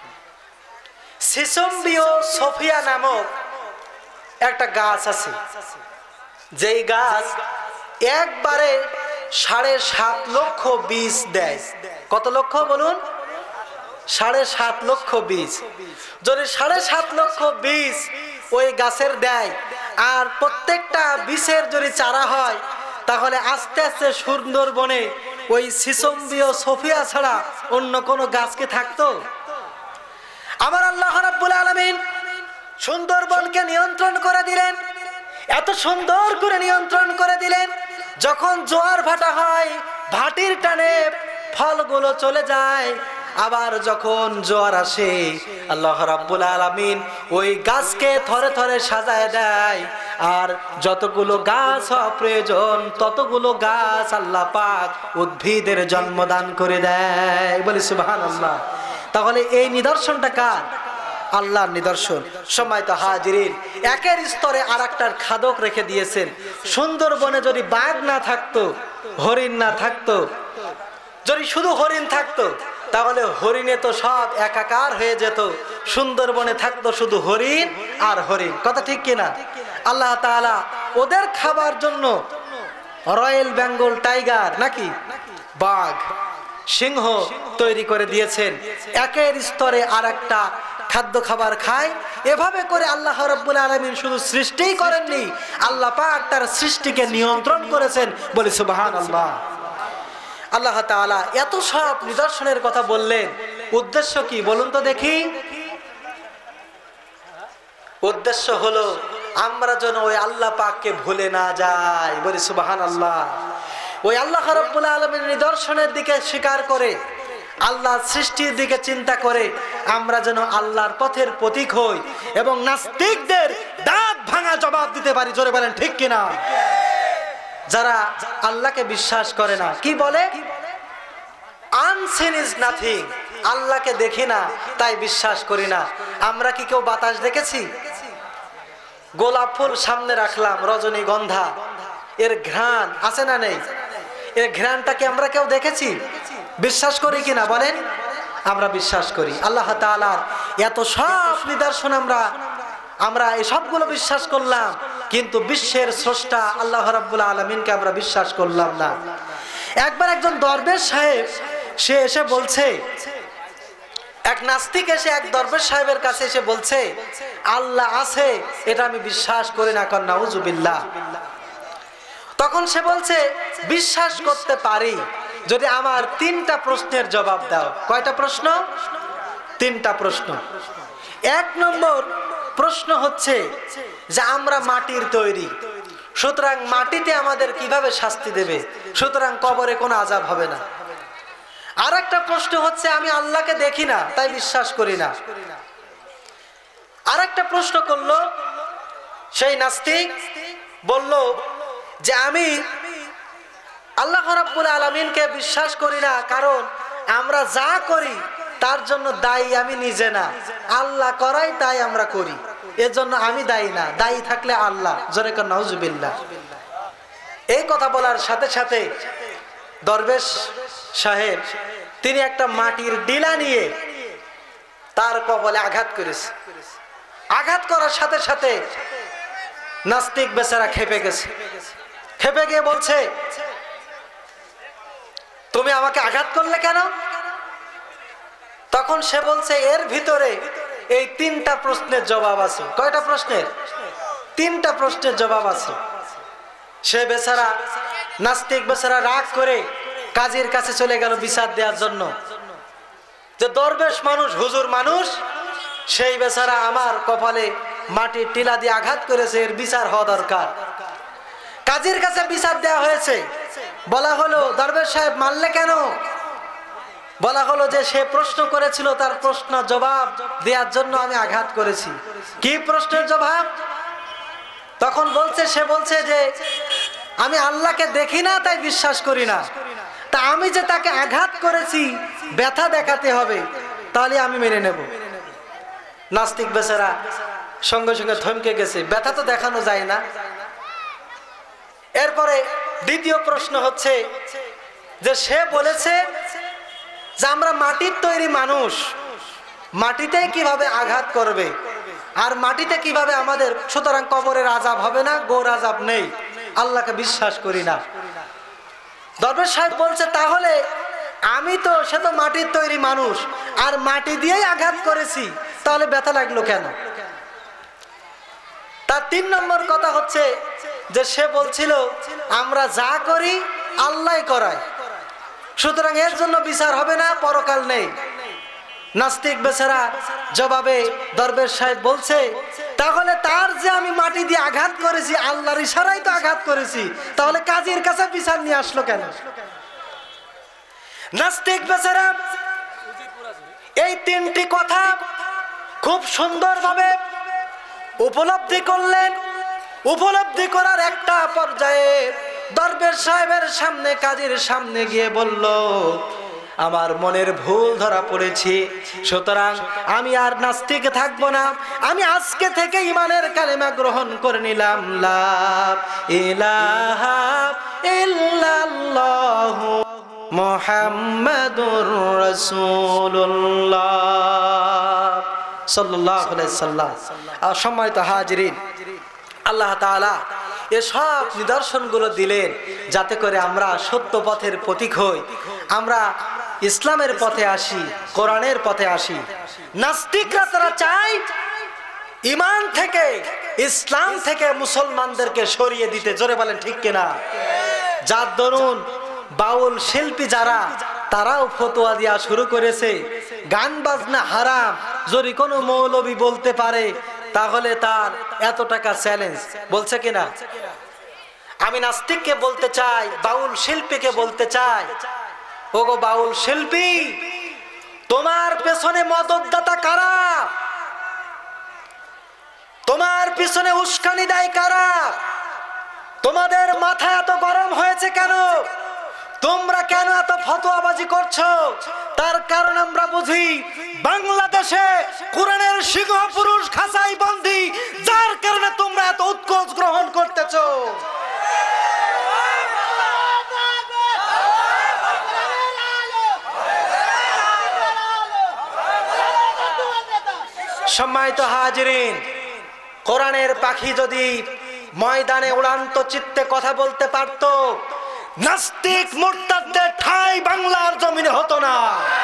সিসম্বিও সোফিয়া নামক একটা গাছ আছে, যেই গাছ একবারে সাড়ে সাত লক্ষ বীজ দেয়। কত লক্ষ বলুন? সাড়ে সাত লক্ষ বীজ। যদি সাড়ে সাত লক্ষ বীজ ওই গাছের দেয়, আর প্রত্যেকটা বীজের যদি চারা হয়, তাহলে আস্তে আস্তে সুন্দরবনে ওই সিসম্বিও সোফিয়া ছাড়া অন্য কোনো গাছ কি থাকতো? আমার আল্লাহ রাব্বুল আলামিন সুন্দরবনকে নিয়ন্ত্রণ করে দিলেন, এত সুন্দর করে নিয়ন্ত্রণ করে দিলেন, যখন জোয়ার ভাটা হয় ভাটির টানে ফলগুলো চলে যায়, আবার যখন জোয়ার আসে আল্লাহ রাব্বুল আলামিন ওই গাছকে থরে থরে সাজায় দেয়, আর যতগুলো গাছ প্রয়োজন ততগুলো গাছ আল্লাহ পাক উদ্ভিদের জন্মদান করে দেয়। বলি সুবহানাল্লাহ। তাহলে এই নিদর্শনটা কার? আল্লাহর নিদর্শন। সম্মানিত হাজিরিন, একের স্তরে আর একটার খাদক রেখে দিয়েছেন। সুন্দরবনে যদি বাঘ না থাকতো, হরিণ না থাকতো, যদি শুধু হরিণ থাকতো, তাহলে হরিণে তো সব একাকার হয়ে যেত। সুন্দরবনে থাকতো শুধু হরিণ আর হরিণ। কথা ঠিক কিনা? আল্লাহ তাআলা ওদের খাবার জন্য রয়্যাল বেঙ্গল টাইগার নাকি বাঘ, সিংহ তৈরি করে দিয়েছেন। একের স্তরে আর একটা খাদ্য খাবার খায়। এভাবে করে আল্লাহ রাব্বুল আলামিন শুধু সৃষ্টিই করেননি, আল্লাহ পাক তার সৃষ্টিকে নিয়ন্ত্রণ করেছেন। বলি সুবহানাল্লাহ। আল্লাহ তাআলা এত সব নিদর্শনের কথা বললেন, উদ্দেশ্য কি বলুন তো দেখি? উদ্দেশ্য হলো আমরা যেন ওই আল্লাহ পাককে ভুলে না যাই। বলি সুবহানাল্লাহ। ওই আল্লাহ রাব্বুল আলামিনের নিদর্শনের দিকে স্বীকার করে আল্লাহ সৃষ্টির দিকে চিন্তা করে আমরা যেন আল্লাহর পথের পথিক হই এবং নাস্তিকদের দাঁত ভাঙা জবাব দিতে পারি। জোরে বলেন ঠিক কিনা? যারা আল্লাহকে বিশ্বাস করে না, কি বলে? আনসিন ইজ নাথিং, আল্লাহকে দেখি না তাই বিশ্বাস করি না। আমরা কি কেউ বাতাস দেখেছি? গোলাপ ফুল সামনে রাখলাম, রজনীগন্ধা, এর ঘ্রাণ আছে না নেই? এর ঘ্রাণটা কি আমরা কেউ দেখেছি? বিশ্বাস করি কিনা বলেন? আমরা বিশ্বাস করি। আল্লাহ তাআলার এত সব নিদর্শন আমরা আমরা এই সবগুলো বিশ্বাস করলাম, কিন্তু বিশ্বের স্রষ্টা আল্লাহ রাব্বুল আলামিনকে আমরা বিশ্বাস করলাম না। একবার একজন দরবেশ সাহেব সে এসে বলছে, এক নাস্তিক এসে এক দরবেশ সাহেবের কাছে এসে বলছে, আল্লাহ আছে এটা আমি বিশ্বাস করি না। কর নাউজুবিল্লাহ। তখন সে বলছে, বিশ্বাস করতে পারি যদি আমার তিনটা প্রশ্নের জবাব দাও। কয়টা প্রশ্ন? তিনটা প্রশ্ন। এক নম্বর প্রশ্ন হচ্ছে যে আমরা মাটির তৈরি, সুতরাং মাটিতে আমাদের কিভাবে শাস্তি দেবে, সুতরাং কবরে কোনো আযাব হবে না। আর একটা প্রশ্ন হচ্ছে আমি আল্লাহকে দেখি না তাই বিশ্বাস করি না। আর একটা প্রশ্ন করলো সেই নাস্তিক, বলল যে আমি আল্লাহ রাব্বুল আলামিনকে বিশ্বাস করি না, কারণ আমরা যা করি তার জন্য দায়ী আমি নিজে না, আল্লাহ করাই তাই আমরা করি, এর জন্য আমি দায়ী না, দায়ী থাকলে আল্লাহ। জোরে কর নাউজুবিল্লাহ। এই কথা বলার সাথে সাথে দরবেশ সাহেব তিনি একটা মাটির ডিলা নিয়ে তার কপালে আঘাত করেছে। আঘাত করার সাথে সাথে নাস্তিক বেচারা খেপে গেছে। খেপে গিয়ে বলছে, তুমি আমাকে আঘাত করলে কেন? তখন সে বলছে, এর ভিতরে এই তিনটা প্রশ্নের জবাব আছে। কয়টা প্রশ্নের? তিনটা প্রশ্নের জবাব আছে। সে বেচারা নাস্তিক বেচারা রাগ করে কাজীর কাছে চলে গেল বিচার দেওয়ার জন্য, যে দরবেশ মানুষ, হুজুর মানুষ, সেই বেচারা আমার কপালে মাটির টিলা দিয়ে আঘাত করেছে, এর বিচার হওয়া দরকার। কাজীর কাছে বিচার দেওয়া হয়েছে। বলা হলো, দরবেশ সাহেব মারলে কেন? বলা হলো যে সে প্রশ্ন করেছিল, তার প্রশ্ন জবাব দেওয়ার জন্য আমি আঘাত করেছি। কি প্রশ্নের জবাব? তখন বলছে, সে বলছে যে আমি আল্লাহকে দেখি না তাই বিশ্বাস করি না, তা আমি যে তাকে আঘাত করেছি ব্যথা দেখাতে হবে, তাহলে আমি মেনে নেব। নাস্তিক বেচারা সঙ্গে সঙ্গে থমকে গেছে, ব্যথা তো দেখানো যায় না। এরপরে দ্বিতীয় প্রশ্ন হচ্ছে যে সে বলেছে যে আমরা মাটির তৈরি মানুষ, মাটিতে কিভাবে আঘাত করবে আর মাটিতে কিভাবে আমাদের, সুতরাং কবরের আযাব হবে না, গোর আযাব নেই, আল্লাহকে বিশ্বাস করি না। দরবেশ সাহেব বলছে, তাহলে আমি তো, সে তো মাটির তৈরি মানুষ আর মাটি দিয়েই আঘাত করেছি, তাহলে ব্যথা লাগলো কেন? তার তিন নম্বর কথা হচ্ছে যে সে বলছিল আমরা যা করি আল্লাহ করায়, সুতরাং এর জন্য বিচার হবে না, পরকাল নেই। নাস্তিক বেচারা জবাবে দরবেশ সাহেব বলছে, তাহলে তার যে আমি মাটি দিয়ে আঘাত করেছি আল্লাহর ইশারায় তো আঘাত করেছি, তাহলে কাজীর কাছে বিচার নিয়ে আসলো কেন? নাস্তিক বেচারা এই তিনটি কথা খুব সুন্দরভাবে উপলব্ধি করলেন। উপলব্ধি করার একটা পর্যায়ে দরবেশ সাহেবের সামনে, কাজীর সামনে গিয়ে বলল, আমার মনের ভুল ধরা পড়েছি, সুতরাং আমি আর নাস্তিক থাকবো না, আমি আজকে থেকে ঈমানের কালেমা গ্রহণ করে নিলাম, লা ইলাহা ইল্লাল্লাহু মুহাম্মাদুর রাসূলুল্লাহ সাল্লাল্লাহু আলাইহি সাল্লাম। আর সম্মানিত হাজিরিন, আল্লাহ তাআলা এসব নিদর্শনগুলো দিলেন যাতে করে আমরা সত্য পথের পথিক হই, আমরা ইসলামের পথে আসি, কোরআনের পথে আসি। নাস্তিকরা তারা চায় ঈমান থেকে, ইসলাম থেকে মুসলমানদেরকে সরিয়ে দিতে। জোরে বলেন ঠিক কিনা? যার দরুন বাউল শিল্পী যারা, তারাও ফতোয়া দেওয়া শুরু করেছে গান বাজনা হারাম। যদি কোনো মৌলবী বলতে পারে তাহলে তার এত টাকা চ্যালেঞ্জ, বলছে কিনা? আমি নাস্তিককে বলতে চাই, বাউল শিল্পীকে বলতে চাই, ওগো বাউল শিল্পী, তোমার পেছনে মদতদাতা কারা? তোমার পিছনে উস্কানি দেয় কারা? তোমাদের মাথা এত গরম হয়েছে কেন? তোমরা কেন এত ফতোয়াবাজি করছো? তার কারণ আমরা বুঝি, বাংলাদেশে কোরআনের সিংহ পুরুষ খাঁচাই বন্দী, যার কারণে তোমরা এত উৎকোচ গ্রহণ করতেছো। সম্মানিত হাজিরিন, কোরআনের পাখি যদি ময়দানে উড়ান্ত চিত্তে কথা বলতে পারতো, নাস্তিক মুরতাদদের ঠাঁই বাংলার জমিনে হতো না।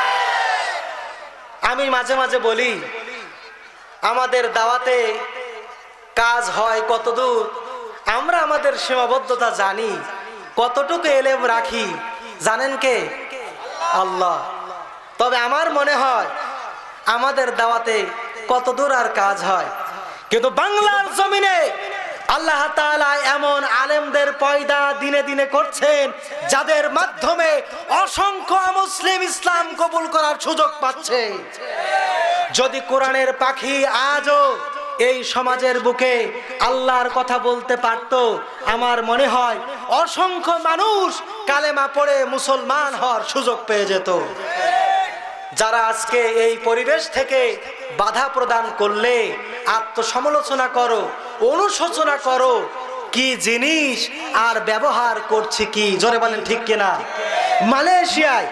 আমি মাঝে মাঝে বলি, আমাদের দাওয়াতে কাজ হয় কতদূর আমরা আমাদের সীমাবদ্ধতা জানি, কতটুকু এলেম রাখি জানেন কে? আল্লাহ। তবে আমার মনে হয় আমাদের দাওয়াতে কতদূর আর কাজ হয়, কিন্তু বাংলার জমিনে আল্লাহ তাআলা এমন আলেমদের পয়দা দিনে দিনে করছেন, যাদের মাধ্যমে অসংখ্য মুসলিম ইসলাম কবুল করার সুযোগ পাচ্ছে। যদি কোরআনের পাখি আজও এই সমাজের বুকে আল্লাহর কথা বলতে পারত, আমার মনে হয় অসংখ্য মানুষ কালেমা পড়ে মুসলমান হওয়ার সুযোগ পেয়ে যেত। যারা আজকে এই পরিবেশ থেকে বাধা প্রদান করলে, আত্মসমালোচনা করো, অনুশোচনা করো, কি জিনিস আর ব্যবহার করছি কি, জোরে বলেন ঠিক কিনা? মালয়েশিয়ায়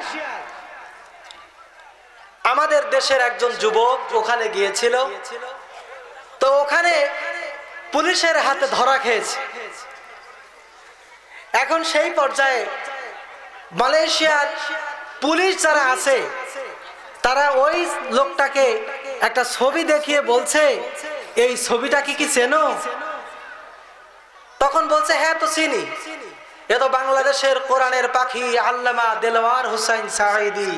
আমাদের দেশের একজন যুবক ওখানে গিয়েছিল, তো ওখানে পুলিশের হাতে ধরা খেয়েছে। এখন সেই পর্যায়ে মালয়েশিয়ার পুলিশ যারা আছে তারা ওই লোকটাকে একটা ছবি দেখিয়ে বলছে, এই ছবিটা কি কি চেনো? তখন বলছে, হ্যাঁ তো চিনি, এ তো বাংলাদেশের কোরআনের পাখি আল্লামা দেলোয়ার হোসেন সাঈদী।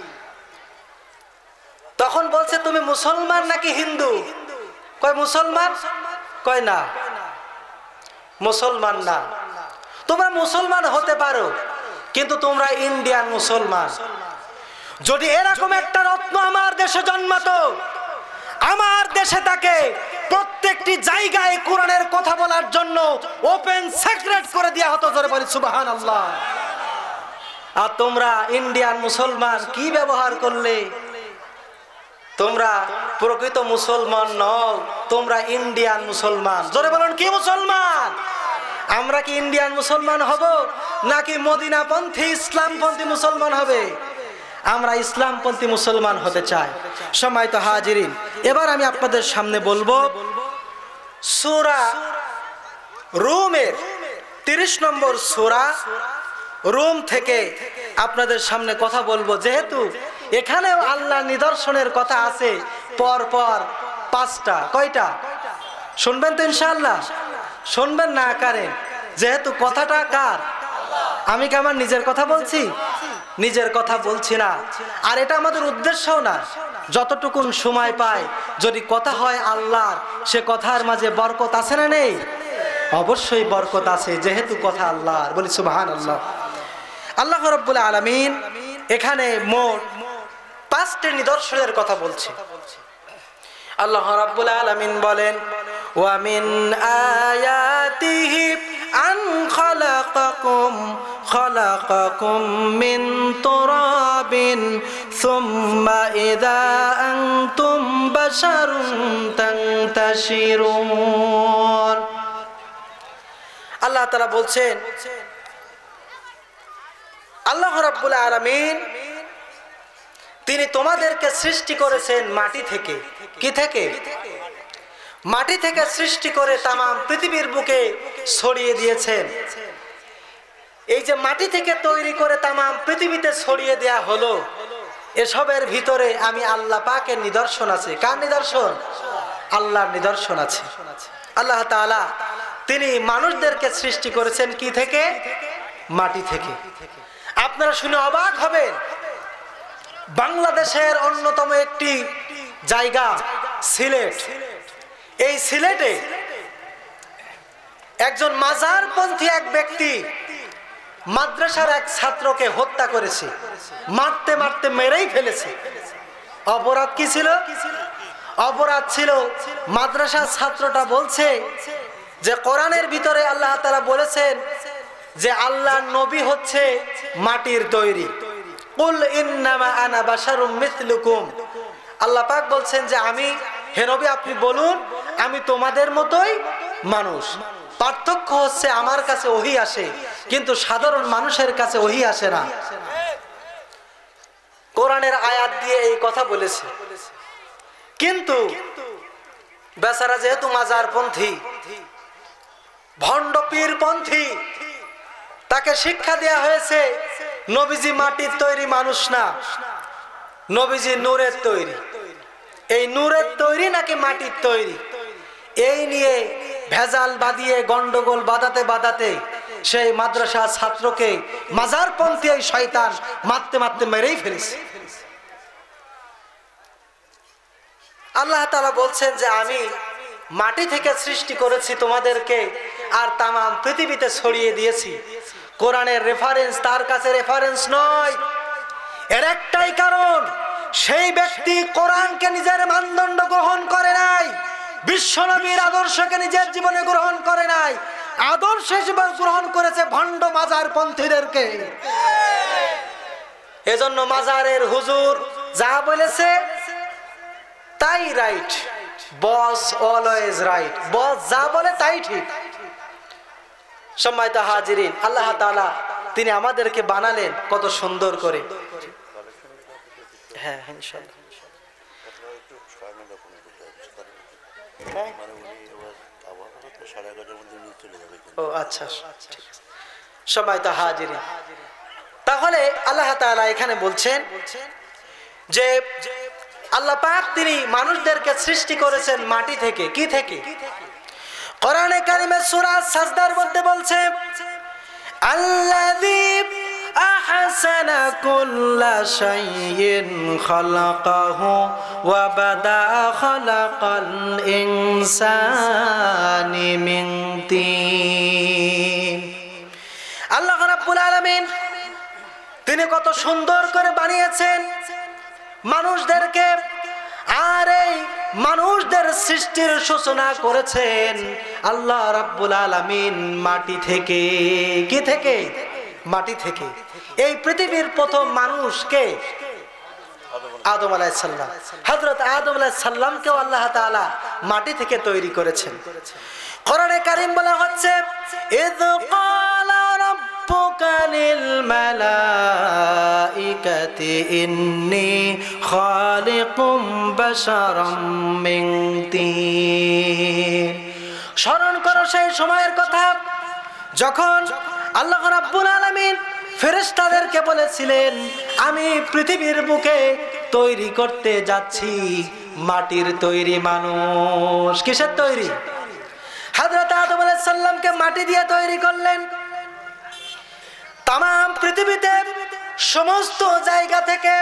তখন বলছে, তুমি মুসলমান নাকি হিন্দু? কয় মুসলমান। কয় না, মুসলমান না। তোমরা মুসলমান হতে পারো, কিন্তু তোমরা ইন্ডিয়ান মুসলমান। যদি এরকম একটা রত্ন আমার দেশে জন্মাতো, আমার দেশে তাকে প্রত্যেকটি জায়গায় কোরআনের কথা বলার জন্য ওপেন সিক্রেট করে দেওয়া হতো। জোরে বলি সুবহানাল্লাহ। আর তোমরা ইন্ডিয়ান মুসলমান কি ব্যবহার করলে? তোমরা প্রকৃত মুসলমান নও, তোমরা ইন্ডিয়ান মুসলমান। জোরে বলুন, কি মুসলমান? আমরা কি ইন্ডিয়ান মুসলমান হব নাকি মদিনাপন্থী ইসলামপন্থী মুসলমান হবে? আমরা ইসলামপন্থী মুসলমান হতে চাই। সম্মানিত হাজিরিন, এবার আমি আপনাদের সামনে বলবো সূরা রুমের তিরিশ নম্বর সূরা রুম থেকে আপনাদের সামনে কথা বলবো। যেহেতু এখানেও আল্লাহ নিদর্শনের কথা আছে পর পর পাঁচটা। কয়টা শুনবেন তো ইনশাআল্লাহ? শুনবেন না কারেন? যেহেতু কথাটা কার? আমি কি আমার নিজের কথা বলছি? নিজের কথা বলছি না, আর এটা আমাদের উদ্দেশ্যও না। যতটুকুন সময় পায় যদি কথা হয় আল্লাহর, সে কথার মাঝে বরকত আছে না নেই? অবশ্যই বরকত আছে, যেহেতু কথা আল্লাহর। বলি সুবহানাল্লাহ। আল্লাহ রাব্বুল আলামিন এখানে মোট পাঁচটি নিদর্শনের কথা বলছে। আল্লাহ রাব্বুল আলামিন বলেন, ওয়া মিন আয়াতিহি আন খালাকাকুম খালাকাকুম মিন তুরাবিন সুম্মা ইযা আনতুম বাশারুন তানতাশিরুন। আল্লাহ তাআলা বলছেন, আল্লাহ রাব্বুল আলামিন তিনি তোমাদেরকে সৃষ্টি করেছেন মাটি থেকে। কি থেকে? মাটি থেকে সৃষ্টি করে তামাম পৃথিবীর বুকে ছড়িয়ে দিয়েছেন। এই যে মাটি থেকে তৈরি করে তামাম পৃথিবীতে ছড়িয়ে দেয়া হলো, এসবের ভিতরে আমি আল্লাহ পাকের নিদর্শন আছে। কার নিদর্শন? আল্লাহর নিদর্শন আছে। আল্লাহ তাআলা তিনি মানুষদেরকে সৃষ্টি করেছেন কি থেকে? মাটি থেকে। আপনারা শুনে অবাক হবেন, বাংলাদেশের অন্যতম একটি জায়গা সিলেট, এই সিলেটে একজন মাজারপন্থী এক ব্যক্তি মাদ্রাসার এক ছাত্রকে হত্যা করেছে, মারতে মারতে মেরেই ফেলেছে। অপরাধ কি ছিল? অপরাধ ছিল মাদ্রাসার ছাত্রটা বলছে যে কোরআনের ভিতরে আল্লাহ তাআলা বলেছেন যে আল্লাহর নবী হচ্ছে মাটির তৈরি। কুল ইন্নামা আনা বাশারুম মিসলুকুম, আল্লাহ পাক বলছেন যে আমি, হে নবী আপনি বলুন আমি তোমাদের মতোই মানুষ, পার্থক্য হচ্ছে আমার কাছে ওহী আসে কিন্তু সাধারণ মানুষের কাছে ওহী আসে না। কোরআনের আয়াত দিয়ে এই কথা বলেছে, কিন্তু বেচারা যেহেতু মাজারপন্থী, ভণ্ড পীরপন্থী, তাকে শিক্ষা দেয়া হয়েছে নবীজি মাটির তৈরি মানুষ না, নবীজি নূরের তৈরি। এই নূরের তৈরি নাকি মাটির তৈরি, এই নিয়ে ভেজাল বাঁধিয়ে গন্ডগোল বাঁধাতে বাঁধাতে সেই মাদ্রাসা ছাত্রকে মাজারপন্থী এই শয়তান মারতে মারতে মেরেই ফেলেছে। আল্লাহ তাআলা বলছেন যে আমি মাটি থেকে সৃষ্টি করেছি তোমাদেরকে আর তামাম পৃথিবীতে ছড়িয়ে দিয়েছি। কোরআনের রেফারেন্স তার কাছে রেফারেন্স নয়। এর একটাই কারণ, সেই ব্যক্তি কোরআনকে নিজের মানদণ্ড গ্রহণ করে নাই, বিশ্বনবীর আদর্শকে নিজের জীবনে গ্রহণ করে নাই, আদর্শ হিসেবে গ্রহণ করেছে ভণ্ড মাজারপন্থীদেরকে। এজন্য মাজারের হুজুর যা বলেছে তাই right, boss always right, boss যা বলে তাই ঠিক। সম্মানিত হাজিরিন, আল্লাহ তাআলা তিনি আমাদেরকে বানালেন কত সুন্দর করে। হ্যাঁ ইনশাআল্লাহ। ও আচ্ছা, সম্মানিত হাজিরিন, তাহলে আল্লাহ তাআলা এখানে বলছেন যে আল্লাহ পাক তিনি মানুষদেরকে সৃষ্টি করেছেন মাটি থেকে। কি থেকে? কোরআনে কারিমের সূরা সাজদার মধ্যে বলছে আল্লাযী আহসানা কুল্লা শাইইন খালাকাহু ওয়া বাদা খালাকাল ইনসানি মিন তিন। আল্লাহ রাব্বুল আলামিন তিনি কত সুন্দর করে বানিয়েছেন মানুষদেরকে, আর এই মানুষদের সৃষ্টির সূচনা করেছেন আল্লাহ রাব্বুল আলামিন মাটি থেকে। কি থেকে? মাটি থেকে। এই পৃথিবীর প্রথম মানুষ কে? আদম আলাইহিস সালাম। হযরত আদম আলাইহিস সালামকেও আল্লাহ তাআলা মাটি থেকে তৈরি করেছেন। কোরআনে কারীম বলা হচ্ছে ইয ক্বালা রাব্বুকা লিল মালাইকাতি ইন্নী খালিকুম বাশারাম মিন তিন। স্মরণ করো সেই সময়ের কথা যখন আল্লাহ রাব্বুল আলামিন ফেরেশতাদেরকে বলেছিলেন আমি পৃথিবীর বুকে তৈরি করতে যাচ্ছি মাটির তৈরি মানুষ। কিসের তৈরি? হযরত আদম আলাইহিস সালামকে মাটি দিয়ে তৈরি করলেন। তামাম পৃথিবীতে সমস্ত জায়গা থেকে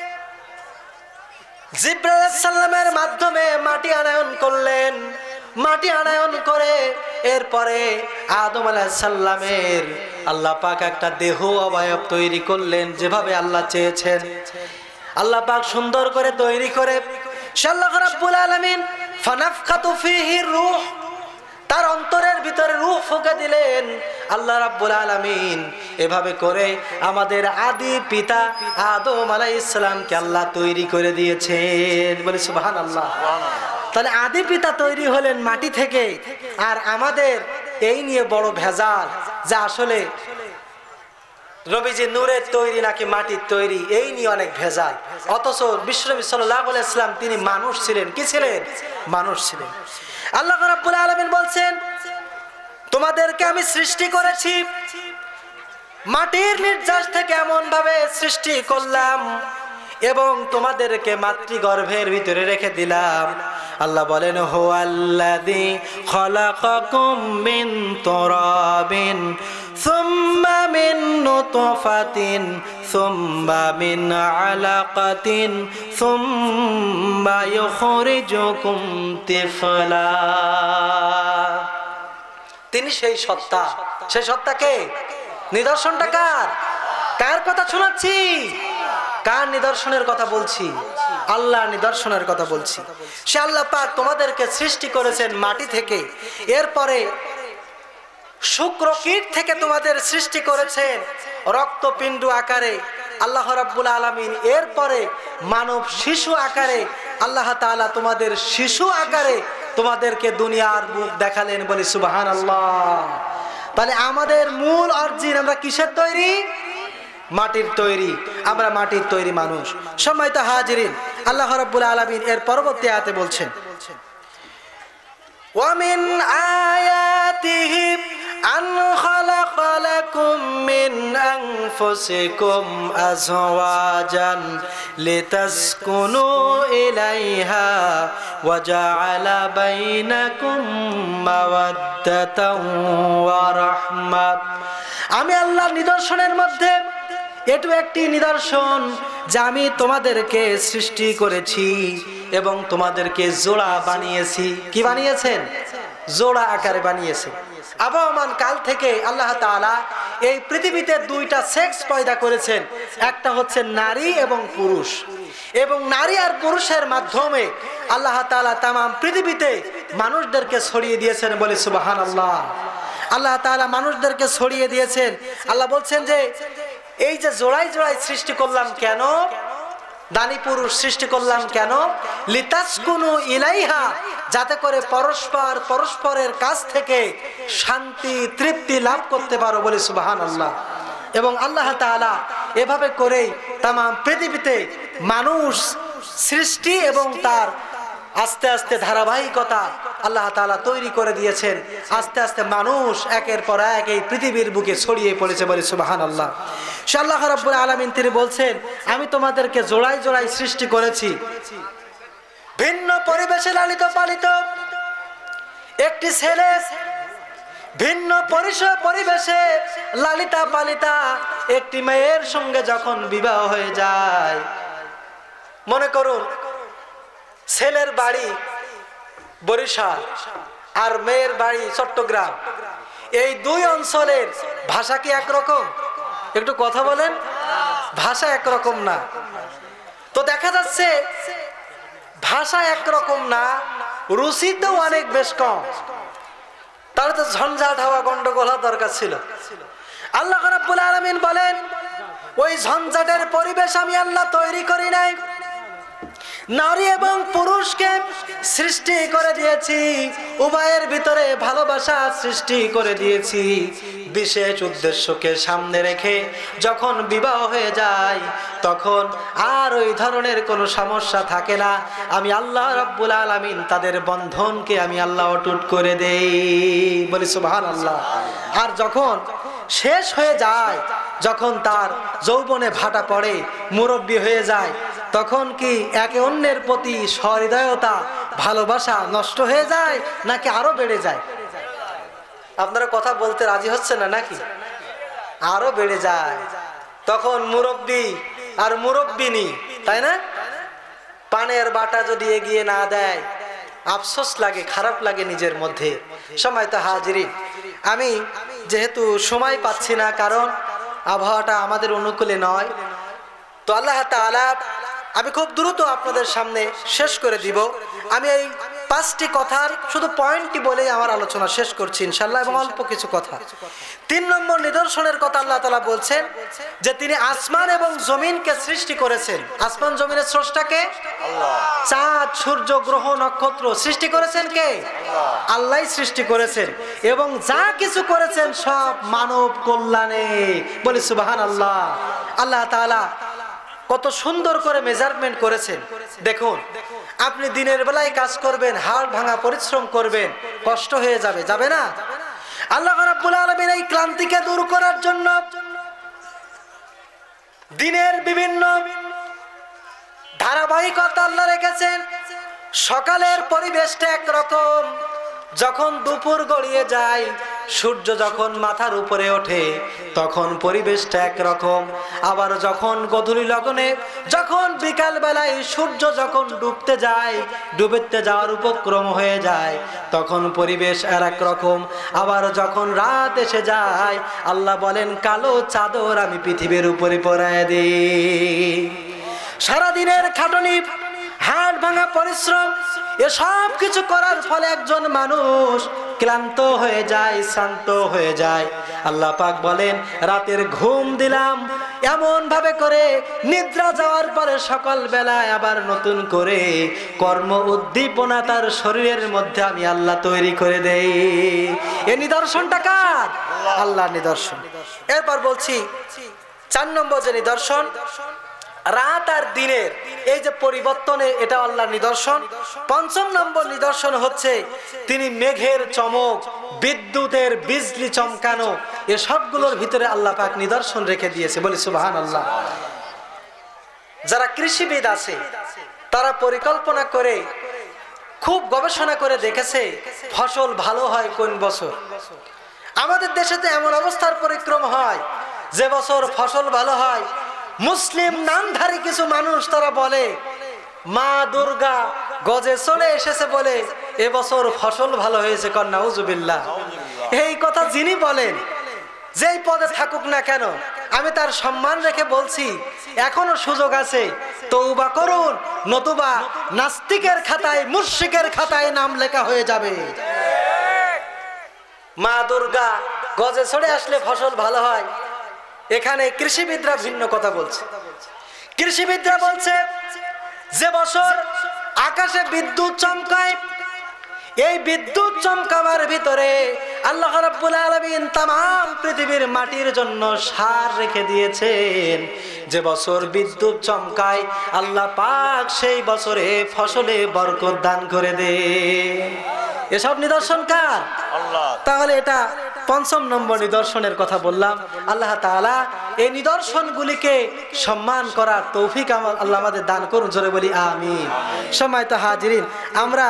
জিবরাইল আলাইহিস সালামের মাধ্যমে মাটি আনয়ন করলেন। মাটি আনয়ন করে এরপরে আদম আলাইহিস সালামের আল্লাহ পাক একটা দেহ অবয়ব তৈরি করলেন যেভাবে আল্লাহ চেয়েছেন। আল্লাহ পাক সুন্দর করে তৈরি করে আল্লাহ রাব্বুল আলামিন ফানাফখাতু ফীহি রূহ, তার অন্তরের ভিতরে রূহ ফুঁকে দিলেন আল্লাহ রাব্বুল আলামিন। এভাবে করে আমাদের আদি পিতা আদম আলাইহিস সালামকে আল্লাহ তৈরি করে দিয়েছেন। বলে সুবহানাল্লাহ। তাহলে আদি পিতা তৈরি হলেন মাটি থেকে, আর আমাদের এই নিয়ে বড় ভেজাল যে আসলে নবীজি নূরের তৈরি নাকি মাটির তৈরি, এই নিয়ে অনেক ভেজাল। অথচ বিশ্বনবী সাল্লাল্লাহু আলাইহি ওয়াসাল্লাম তিনি মানুষ ছিলেন। কি ছিলেন? মানুষ ছিলেন। আল্লাহ রাব্বুল আলামিন বলছেন তোমাদেরকে আমি সৃষ্টি করেছি মাটির নির্যাস থেকে, এমন ভাবে সৃষ্টি করলাম এবং তোমাদেরকে মাতৃগর্ভের ভিতরে রেখে দিলাম। আল্লাহ বলেন হুয়াল্লাযী খালাকাকুম মিন তুরাবিন সুম্মা মিন নুতফাতিন সুম্মা মিন আলাকাতিন সুম্মা ইউখরিজুকুম তিফলা। তিনি সেই সত্তা। সেই সত্তা কে? নিদর্শনটা কার? কার কথা শোনাচ্ছি? কার নিদর্শনের কথা বলছি? আল্লাহর নিদর্শনের কথা বলছি। সে আল্লাহ পাক তোমাদেরকে সৃষ্টি করেছেন মাটি থেকে, এরপরে শুক্রকীট থেকে তোমাদের সৃষ্টি করেছেন রক্তপিণ্ড আকারে আল্লাহ রাব্বুল আলামিন, এরপরে মানব শিশু আকারে আল্লাহ তাআলা তোমাদের শিশু আকারে তোমাদেরকে দুনিয়ার মুখ দেখালেন, বলি সুবহানাল্লাহ। তাহলে আমাদের মূল অরিজিন আমরা কিসের তৈরি? মাটির তৈরি, আমরা মাটির তৈরি মানুষ। সম্মানিত হাজিরিন, আল্লাহ রাব্বুল আলামিন এর পরবর্তী আয়াতে বলছেন, ওয়া মিন আয়াতিহি আন খালাকা লাকুম মিন আনফুসিকুম আজওয়াজান লিতাসকুনু ইলাইহা ওয়া জাআলা বাইনাকুম মাওয়াদ্দাতান ওয়া রাহমাত। আমি আল্লাহর নিদর্শনের মধ্যে এটু একটি নিদর্শন যে আমি তোমাদেরকে সৃষ্টি করেছি এবং তোমাদেরকে জোড়া বানিয়েছি। কি বানিয়েছেন? জোড়া আকারে বানিয়েছে। আবহমান কাল থেকে আল্লাহ তাআলা এই পৃথিবীতে দুইটা সেক্স পয়দা করেছেন, একটা হচ্ছে নারী এবং পুরুষ, এবং নারী আর পুরুষের মাধ্যমে আল্লাহ তাআলা তাম পৃথিবীতে মানুষদেরকে ছড়িয়ে দিয়েছেন, বলে সুবহানাল্লাহ। আল্লাহ তাআলা মানুষদেরকে ছড়িয়ে দিয়েছেন। আল্লাহ বলছেন যে এই যে জোড়াই জোড়াই সৃষ্টি করলাম কেন, নারী পুরুষ সৃষ্টি করলাম কেন? লিতাসকুনু ইলাইহা, যাতে করে পরস্পর পরস্পরের কাছ থেকে শান্তি তৃপ্তি লাভ করতে পারো, বলে সুবহানাল্লাহ। এবং আল্লাহ তাআলা এভাবে করেই তাম পৃথিবীতে মানুষ সৃষ্টি এবং তার আস্তে আস্তে ধারাবাহিকতা আল্লাহ তাআলা তৈরি করে দিয়েছেন। আস্তে আস্তে মানুষ একের পর এক এই পৃথিবীর বুকে ছড়িয়ে পড়েছে, বলে সুবহানাল্লাহ। সে আল্লাহ রাব্বুল আলামিন তিনি বলছেন, আমি তোমাদেরকে জোড়ায় জোড়ায় সৃষ্টি করেছি, ভিন্ন পরিবেশে লালিত পালিত। একটি ছেলে ভিন্ন পরিবেশে লালিতা পালিতা একটি মেয়ের সঙ্গে যখন বিবাহ হয়ে যায়, মনে করুন ছেলের বাড়ি বরিশাল আর মেয়ের বাড়ি চট্টগ্রাম, এই দুই অঞ্চলের ভাষা কি একরকম? একটু কথা বলেন, ভাষা একরকম না। তো দেখা যাচ্ছে ভাষা একরকম না, রুচিতেও অনেক বেশ কম। তাহলে তো ঝঞ্ঝাট হওয়া গন্ডগোল হওয়া দরকার ছিল। আল্লাহ রাব্বুল আলামিন বলেন, ওই ঝঞ্ঝাটের পরিবেশ আমি আল্লাহ তৈরি করি নাই, নারী এবং পুরুষকে সৃষ্টি করে দিয়েছি, উভয়ের ভিতরে ভালোবাসা সৃষ্টি করে দিয়েছি। বিশেষ উদ্দেশ্যকে সামনে রেখে যখন বিবাহ হয়ে যায় তখন আর ওই ধরনের কোনো সমস্যা থাকে না। আমি আল্লাহ রাব্বুল আলামিন তাদের বন্ধনকে আমি আল্লাহ অটুট করে দেই, বলি সুবহানাল্লাহ। আর যখন শেষ হয়ে যায়, যখন তার যৌবনে ভাটা পড়ে, মুরব্বী হয়ে যায়, তখন কি একে অন্যের প্রতি সহৃদয়তা ভালোবাসা নষ্ট হয়ে যায় নাকি আরো বেড়ে যায়? আপনারা কথা বলতে রাজি হচ্ছেন না নাকি? আরো বেড়ে যায়। তখন মুরব্বী আর মুরব্বিনী, তাই না? পানের বাটা যদি এগিয়ে না দেয় আফসোস লাগে, খারাপ লাগে নিজের মধ্যে। সময় তো হাজিরিন, আমি যেহেতু সময় পাচ্ছি না, কারণ আবহাওয়াটা আমাদের অনুকূলে নয়, তো আল্লাহ তাআলা আমি খুব দ্রুত আপনাদের সামনে শেষ করে দিব। আমি এই পাঁচটি কথার শুধু পয়েন্টটি বলেই আমার আলোচনা শেষ করছি ইনশাআল্লাহ, এবং অল্প কিছু কথা। তিন নম্বর নিদর্শনের কথা আল্লাহ তাআলা বলছেন যে তিনি আসমান এবং জমিনকে সৃষ্টি করেছেন। আসমান জমিনের স্রষ্টাকে আল্লাহ। চাঁদ সূর্য গ্রহ নক্ষত্র সৃষ্টি করেছেন কে? আল্লাহই সৃষ্টি করেছেন, এবং যা কিছু করেছেন সব মানব কল্যাণে, বলি সুবহানাল্লাহ। আল্লাহ তাআলা কত সুন্দর করে মেজারমেন্ট করেছেন। দেখুন, আপনি দিনের বেলায় কাজ করবেন, হাড় ভাঙা পরিশ্রম করবেন, কষ্ট হয়ে যাবে, যাবে না? আল্লাহ রাব্বুল আলামিন এই ক্লান্তিকে দূর করার জন্য দিনের বিভিন্ন ধারাবাহিকতা আল্লাহ রেখেছেন। সকালের পরিবেশটা একরকম, যখন দুপুর গড়িয়ে যায়, সূর্য যখন মাথার উপরে ওঠে তখন পরিবেশটা একরকম। আবার যখন গধূলি লগনে, যখন বিকাল বেলায় সূর্য যখন ডুবতে যায়, ডুবতে যাওয়ার উপক্রম হয়ে যায়, তখন পরিবেশ আর এক রকম। আবার যখন রাত এসে যায়, আল্লাহ বলেন কালো চাদর আমি পৃথিবীর উপরে পরায় দিই। সারাদিনের খাটনি হাড় ভাঙা পরিশ্রম, এসব কিছু করার ফলে একজন মানুষ ক্লান্ত হয়ে যায়, শ্রান্ত হয়ে যায়। আল্লাহ পাক বলেন রাতের ঘুম দিলাম এমন ভাবে করে, নিদ্রা যাওয়ার পরে সকাল বেলায় আবার নতুন করে কর্ম উদ্দীপনা তার শরীরের মধ্যে আমি আল্লাহ তৈরি করে দেই। এই নিদর্শনটা কার? আল্লাহর নিদর্শন। এরপর বলছি চার নম্বর যে নিদর্শন, রাত আর দিনের এই যে পরিবর্তনে, এটা আল্লাহর নিদর্শন। পঞ্চম নম্বর নিদর্শন হচ্ছে তিনি মেঘের চমক, বিদ্যুতের বিজলি চমকানো, এ সবগুলোর ভিতরে আল্লাহ পাক নিদর্শন রেখে দিয়েছে। বলি সুবহানাল্লাহ। যারা কৃষিবিদ আছে তারা পরিকল্পনা করে খুব গবেষণা করে দেখেছে ফসল ভালো হয় কোন বছর। আমাদের দেশে তো এমন অবস্থার পরিক্রম হয় যে বছর ফসল ভালো হয়, মুসলিম নামধারী কিছু মানুষ তারা বলে মা দুর্গা গজে চলে এসেছে বলে এবছর ফসল ভালো হয়েছে। কন্যা নাউজুবিল্লাহ। এই কথা যিনি বলেন, যেই পদে থাকুক না কেন, আমি তার সম্মান রেখে বলছি এখনো সুযোগ আছে, তওবা করুন, নতুবা নাস্তিকের খাতায়, মুশরিকের খাতায় নাম লেখা হয়ে যাবে। মা দুর্গা গজে চলে আসলে ফসল ভালো হয়, এখানে কৃষিবিদরা ভিন্ন কথা বলছে। কৃষিবিদরা বলছে যে বছর আকাশে বিদ্যুৎ চমকায়, এই বিদ্যুৎ চমকাবার ভিতরে আল্লাহ রাব্বুল আলামিন তামাম পৃথিবীর মাটির জন্য সার রেখে দিয়েছেন। যে বছর বিদ্যুৎ চমকায় আল্লাহ পাক সেই বছরে ফসলে বরকত দান করে দেন। এসব নিদর্শন কার? আল্লাহ। তাহলে এটা পঞ্চম নম্বর নিদর্শনের কথা বললাম। আল্লাহ তাআলা এই নিদর্শনগুলিকে সম্মান করার তৌফিক আল্লাহ আমাদের দান করুন, জোরে বলি আমিন। সম্মানিত হাজিরিন, আমরা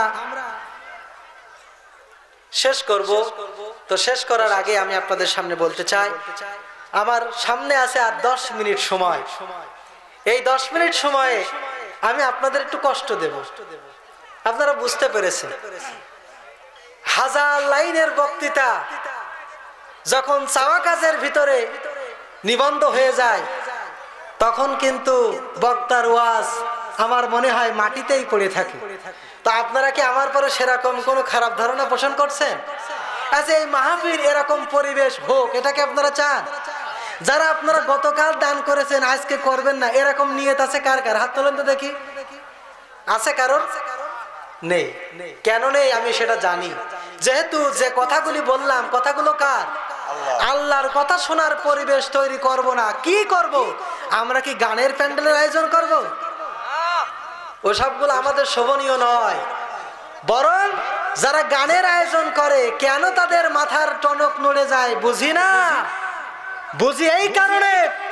শেষ করব, তো শেষ করার আগে আমি আপনাদের সামনে বলতে চাই, আমার সামনে আছে আর দশ মিনিট সময়। এই দশ মিনিট সময়ে আমি আপনাদের একটু কষ্ট দেব। আপনারা বুঝতে পেরেছেন, হাজার লাইনের বক্তৃতা যখন চাওয়া কাজের ভিতরে নিবন্ধ হয়ে যায়, তখন কিন্তু বক্তার ওয়াজ আমার মনে হয় মাটিতেই পড়ে থাকে। তো আপনারা কি আমার পরে সেরকম কোনো খারাপ ধারণা পোষণ করছেন? আচ্ছা, এই মাহফিল এরকম পরিবেশ হোক, এটাকে আপনারা চান? যারা আপনারা গতকাল দান করেছেন আজকে করবেন না, এরকম নিয়ত আছে কার কার? হাত তোলেন তো দেখি। আছে কারোর? নেই। কেন নেই আমি সেটা জানি, যেহেতু যে কথাগুলি বললাম কথাগুলো কার? আল্লাহর কথা শোনার পরিবেশ তৈরি করব না, কি করব? আমরা কি গানের প্যান্ডেলের আয়োজন করব? ওসবগুলো আমাদের শোভনীয় নয়। বরং যারা গানের আয়োজন করে কেন তাদের মাথার টনক নড়ে যায় বুঝি না। বুঝি এই কারণে